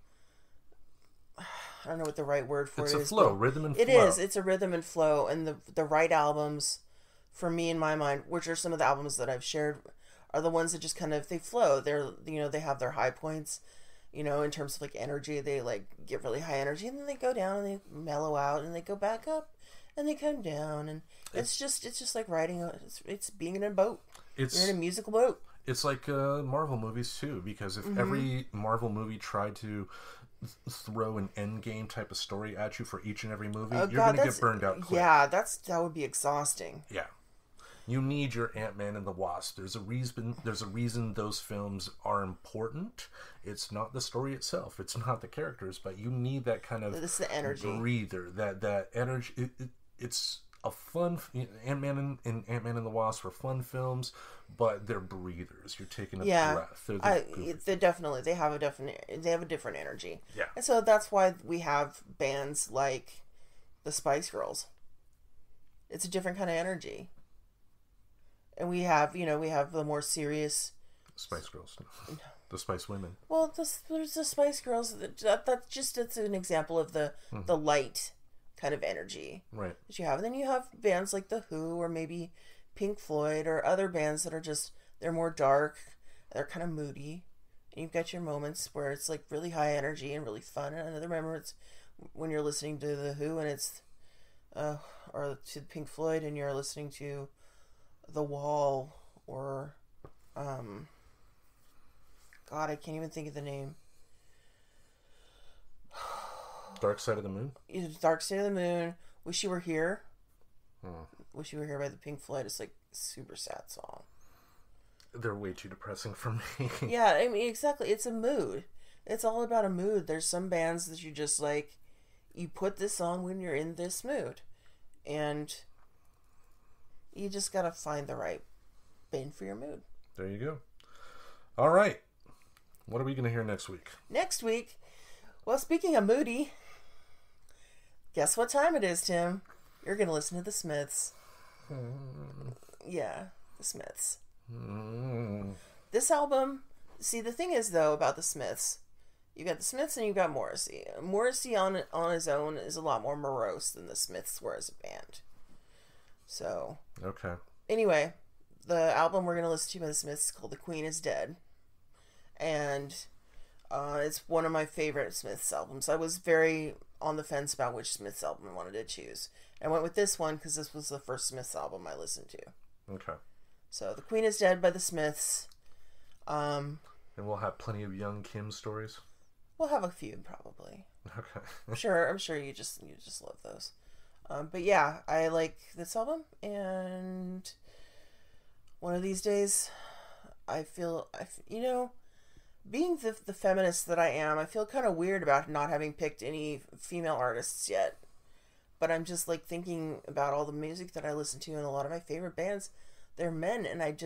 I don't know what the right word for it is. It's a flow, rhythm and flow. It is. It's a rhythm and flow, and the right albums, for me in my mind, which are some of the albums that I've shared, are the ones that just kind of, they flow. They're, they have their high points, in terms of like energy. They like get really high energy, and then they go down and they mellow out, and they go back up and they come down, and it's just like riding it's being in a boat. You're in a musical boat. It's like Marvel movies too, because if every Marvel movie tried to throw an end game type of story at you for each and every movie, you're going to get burned out quick. Yeah, that would be exhausting. Yeah. You need your Ant-Man and the Wasp. There's a reason those films are important. It's not the story itself. It's not the characters, but you need that kind of it's the energy breather. That energy. It's a fun Ant-Man and Ant-Man and the Wasp are fun films, but they're breathers. You're taking a breath. They have a different energy. Yeah. And so that's why we have bands like the Spice Girls. It's a different kind of energy. And we have the more serious Spice Girls. The Spice Women. Well, there's the Spice Girls. It's an example of the light kind of energy that you have. And then you have bands like The Who, or maybe Pink Floyd, or other bands that are they're more dark, they're kind of moody, and you've got your moments where it's like really high energy and really fun. And another moments when you're listening to The Who and it's or to Pink Floyd and you're listening to The Wall, or God, I can't even think of the name. Dark Side of the Moon? Dark Side of the Moon. Wish You Were Here. Hmm. Wish You Were Here by the Pink Floyd. It's like a super sad song. They're way too depressing for me. Yeah, I mean, exactly. It's a mood. It's all about a mood. There's some bands that you just like, you put this on when you're in this mood. And you just gotta find the right band for your mood. There you go. All right. What are we going to hear next week? Next week, well, speaking of moody, guess what time it is, Tim? You're going to listen to the Smiths. Yeah, the Smiths. This album, see, the thing is, though, about the Smiths, you got the Smiths and you got Morrissey. Morrissey on his own is a lot more morose than the Smiths were as a band. So, okay. Anyway, the album we're going to listen to by the Smiths is called The Queen is Dead. And it's one of my favorite Smiths albums. I was very on the fence about which Smiths album I wanted to choose. I went with this one because this was the first Smiths album I listened to. Okay. So, The Queen is Dead by the Smiths. And we'll have plenty of young Kim stories? We'll have a few, probably. Okay. I'm sure you just love those. But yeah, I like this album, and one of these days, I feel, being the feminist that I am, I feel kind of weird about not having picked any female artists yet. But I'm just like thinking about all the music that I listen to, and a lot of my favorite bands, they're men, and I'm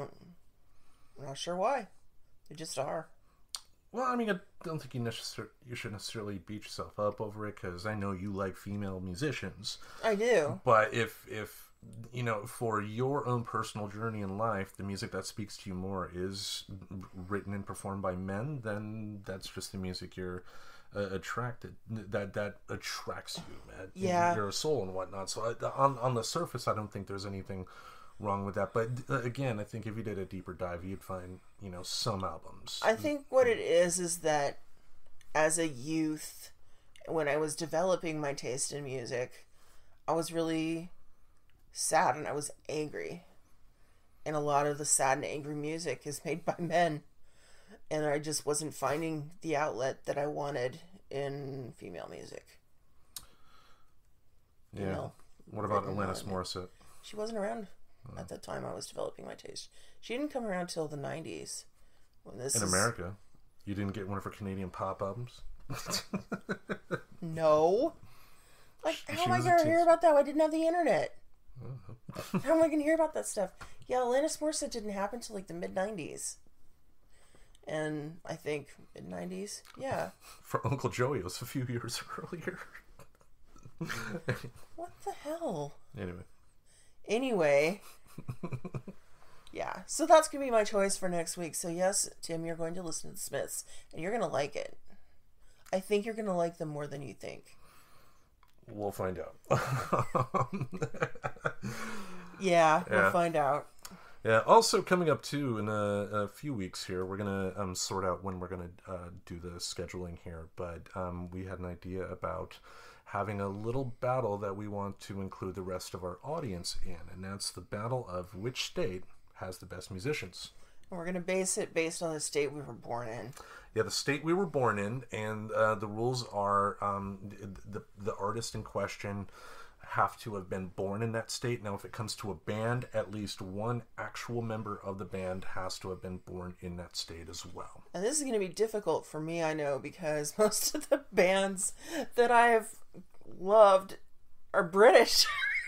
not sure why. They just are. Well, I mean, I don't think you should necessarily beat yourself up over it, because I know you like female musicians. I do. But if for your own personal journey in life, the music that speaks to you more is written and performed by men, then that's just the music you're attracted, that attracts you, man. Yeah. Your soul and whatnot. So on the surface, I don't think there's anything wrong with that. But again, I think if you did a deeper dive, you'd find, some albums. I think what it is that as a youth, when I was developing my taste in music, I was really sad and I was angry. And a lot of the sad and angry music is made by men. And I just wasn't finding the outlet that I wanted in female music. Yeah. What about Alanis Morissette? She wasn't around at the time I was developing my taste. She didn't come around till the 90s. In America? You didn't get one of her Canadian pop albums? No. Like, how am I going to hear about that? I didn't have the internet. How am I going to hear about that stuff? Yeah, Alanis Morissette didn't happen till like the mid-90s. And I think mid-90s? Yeah. For Uncle Joey, it was a few years earlier. What the hell? Anyway. Yeah. So that's going to be my choice for next week. So yes, Tim, you're going to listen to the Smiths. And you're going to like it. I think you're going to like them more than you think. We'll find out. Yeah, we'll find out. Yeah. Also coming up too in a few weeks here, we're gonna sort out when we're gonna do the scheduling here. But we had an idea about having a little battle that we want to include the rest of our audience in, and that's the battle of which state has the best musicians. And we're gonna base it based on the state we were born in. Yeah, the state we were born in, and the rules are the artist in question have to have been born in that state. Now, if it comes to a band, at least one actual member of the band has to have been born in that state as well. And this is going to be difficult for me, I know, because most of the bands that I've loved are British.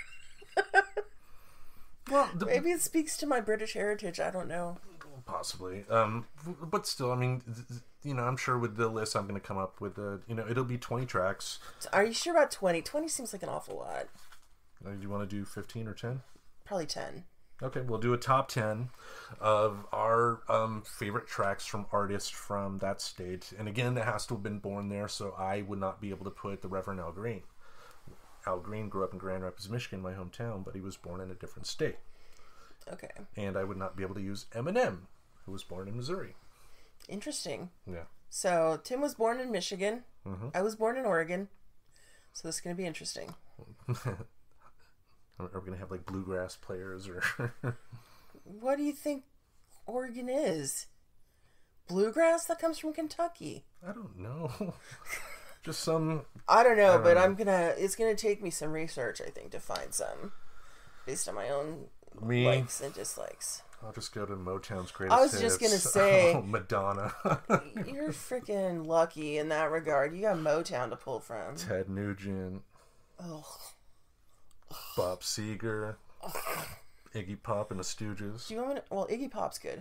Well, maybe it speaks to my British heritage. I don't know. Possibly. But still, I mean, I'm sure with the list I'm going to come up with, it'll be 20 tracks. Are you sure about 20? 20 seems like an awful lot. Do you want to do 15 or 10? Probably 10. Okay, we'll do a top 10 of our favorite tracks from artists from that state. And again, it has to have been born there, so I would not be able to put the Reverend Al Green. Al Green grew up in Grand Rapids, Michigan, my hometown, but he was born in a different state. Okay. And I would not be able to use Eminem, who was born in Missouri. Interesting. Yeah. So, Tim was born in Michigan. Mm-hmm. I was born in Oregon. So, this is going to be interesting. Are we going to have, like, bluegrass players or... What do you think Oregon is? Bluegrass? That comes from Kentucky. I don't know. Just some... I don't know, but it's gonna take me some research, I think, to find some based on my own likes and dislikes. I'll just go to Motown's greatest hits. I was just gonna say, Madonna. You're freaking lucky in that regard. You got Motown to pull from. Ted Nugent. Oh. Bob Seger. Iggy Pop and the Stooges. Do you want me to, well, Iggy Pop's good.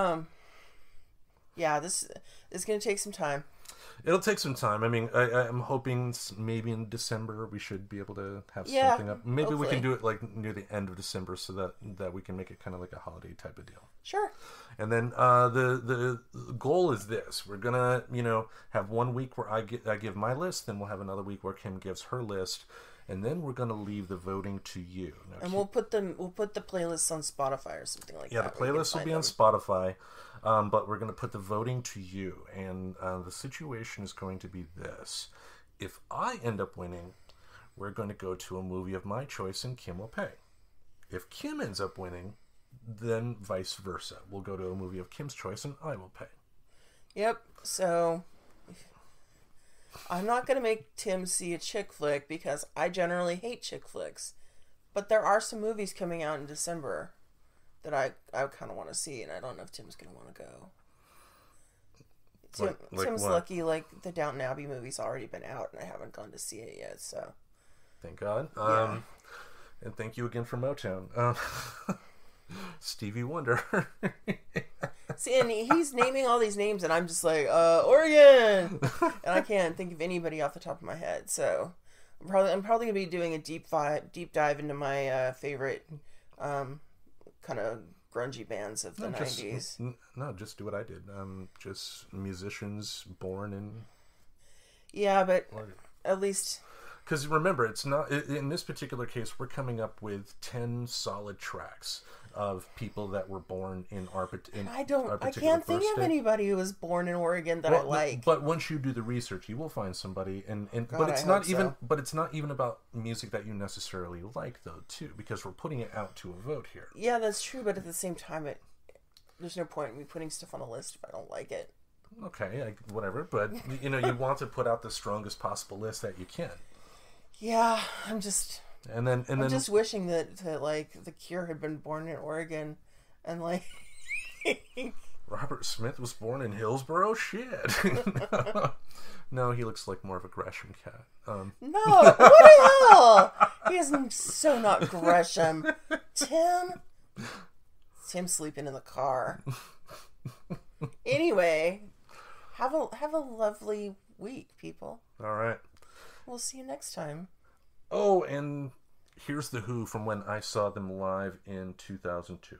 Yeah, this is gonna take some time. It'll take some time. I mean, I'm hoping maybe in December we should be able to have something up. Maybe hopefully. We can do it like near the end of December so that we can make it kind of like a holiday type of deal. Sure. And then the goal is this: we're gonna have 1 week where I give my list, then we'll have another week where Kim gives her list, and then we're gonna leave the voting to you. Now, and we'll put the playlists on Spotify or something like that. Yeah, the playlist will be on Spotify. But we're going to put the voting to you, and the situation is going to be this. If I end up winning, we're going to go to a movie of my choice, and Kim will pay. If Kim ends up winning, then vice versa. We'll go to a movie of Kim's choice, and I will pay. Yep, so I'm not going to make Tim see a chick flick, because I generally hate chick flicks. But there are some movies coming out in December that I kind of want to see, and I don't know if Tim's going to want to go. Tim's lucky, like, the Downton Abbey movie's already been out, and I haven't gone to see it yet, so. Thank God. Yeah. And thank you again for Motown. Stevie Wonder. See, and he's naming all these names, and I'm just like, Oregon! And I can't think of anybody off the top of my head, so. I'm probably going to be doing a deep dive into my favorite kind of grungy bands of the 90s. No, just do what I did. Just musicians born in... Yeah, but at least... Because remember, it's not... In this particular case, we're coming up with 10 solid tracks of people that were born in our particular I can't think of anybody who was born in Oregon that I like. But once you do the research, you will find somebody, God, but it's not even. But it's not even about music that you necessarily like, though, too, because we're putting it out to a vote here. Yeah, that's true. But at the same time, there's no point in me putting stuff on a list if I don't like it. Okay, whatever. But you want to put out the strongest possible list that you can. Yeah, I'm just wishing that like The Cure had been born in Oregon, and like Robert Smith was born in Hillsboro. Shit. No, he looks like more of a Gresham cat. No, what the hell? He is so not Gresham. Tim sleeping in the car. Anyway, have a lovely week, people. All right. We'll see you next time. Oh, and here's The Who from when I saw them live in 2002.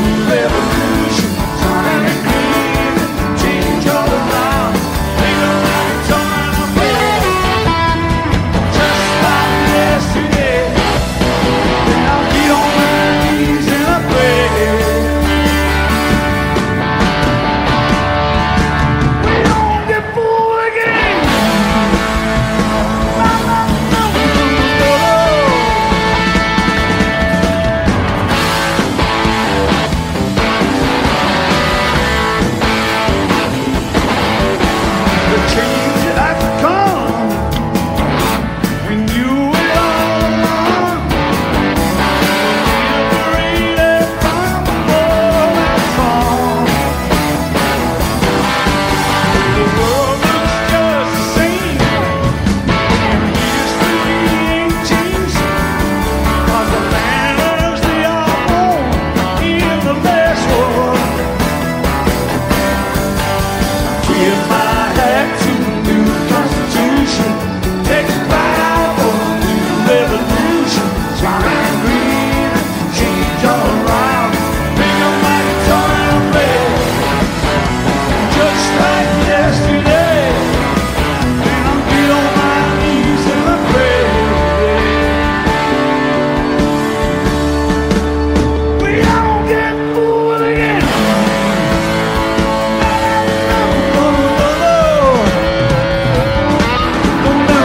Revolution, turning and clean, change all around. If I had to do the Constitution, take a bow for a new revolution. Flying green and change all around. Pick up my guitar and play, just like yesterday. And I'll get on my knees and I pray. We don't get fooled again. No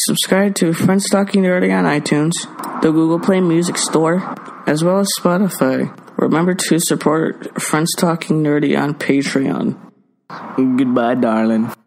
Subscribe to Friends Talking Nerdy on iTunes, the Google Play Music Store, as well as Spotify. Remember to support Friends Talking Nerdy on Patreon. Goodbye, darling.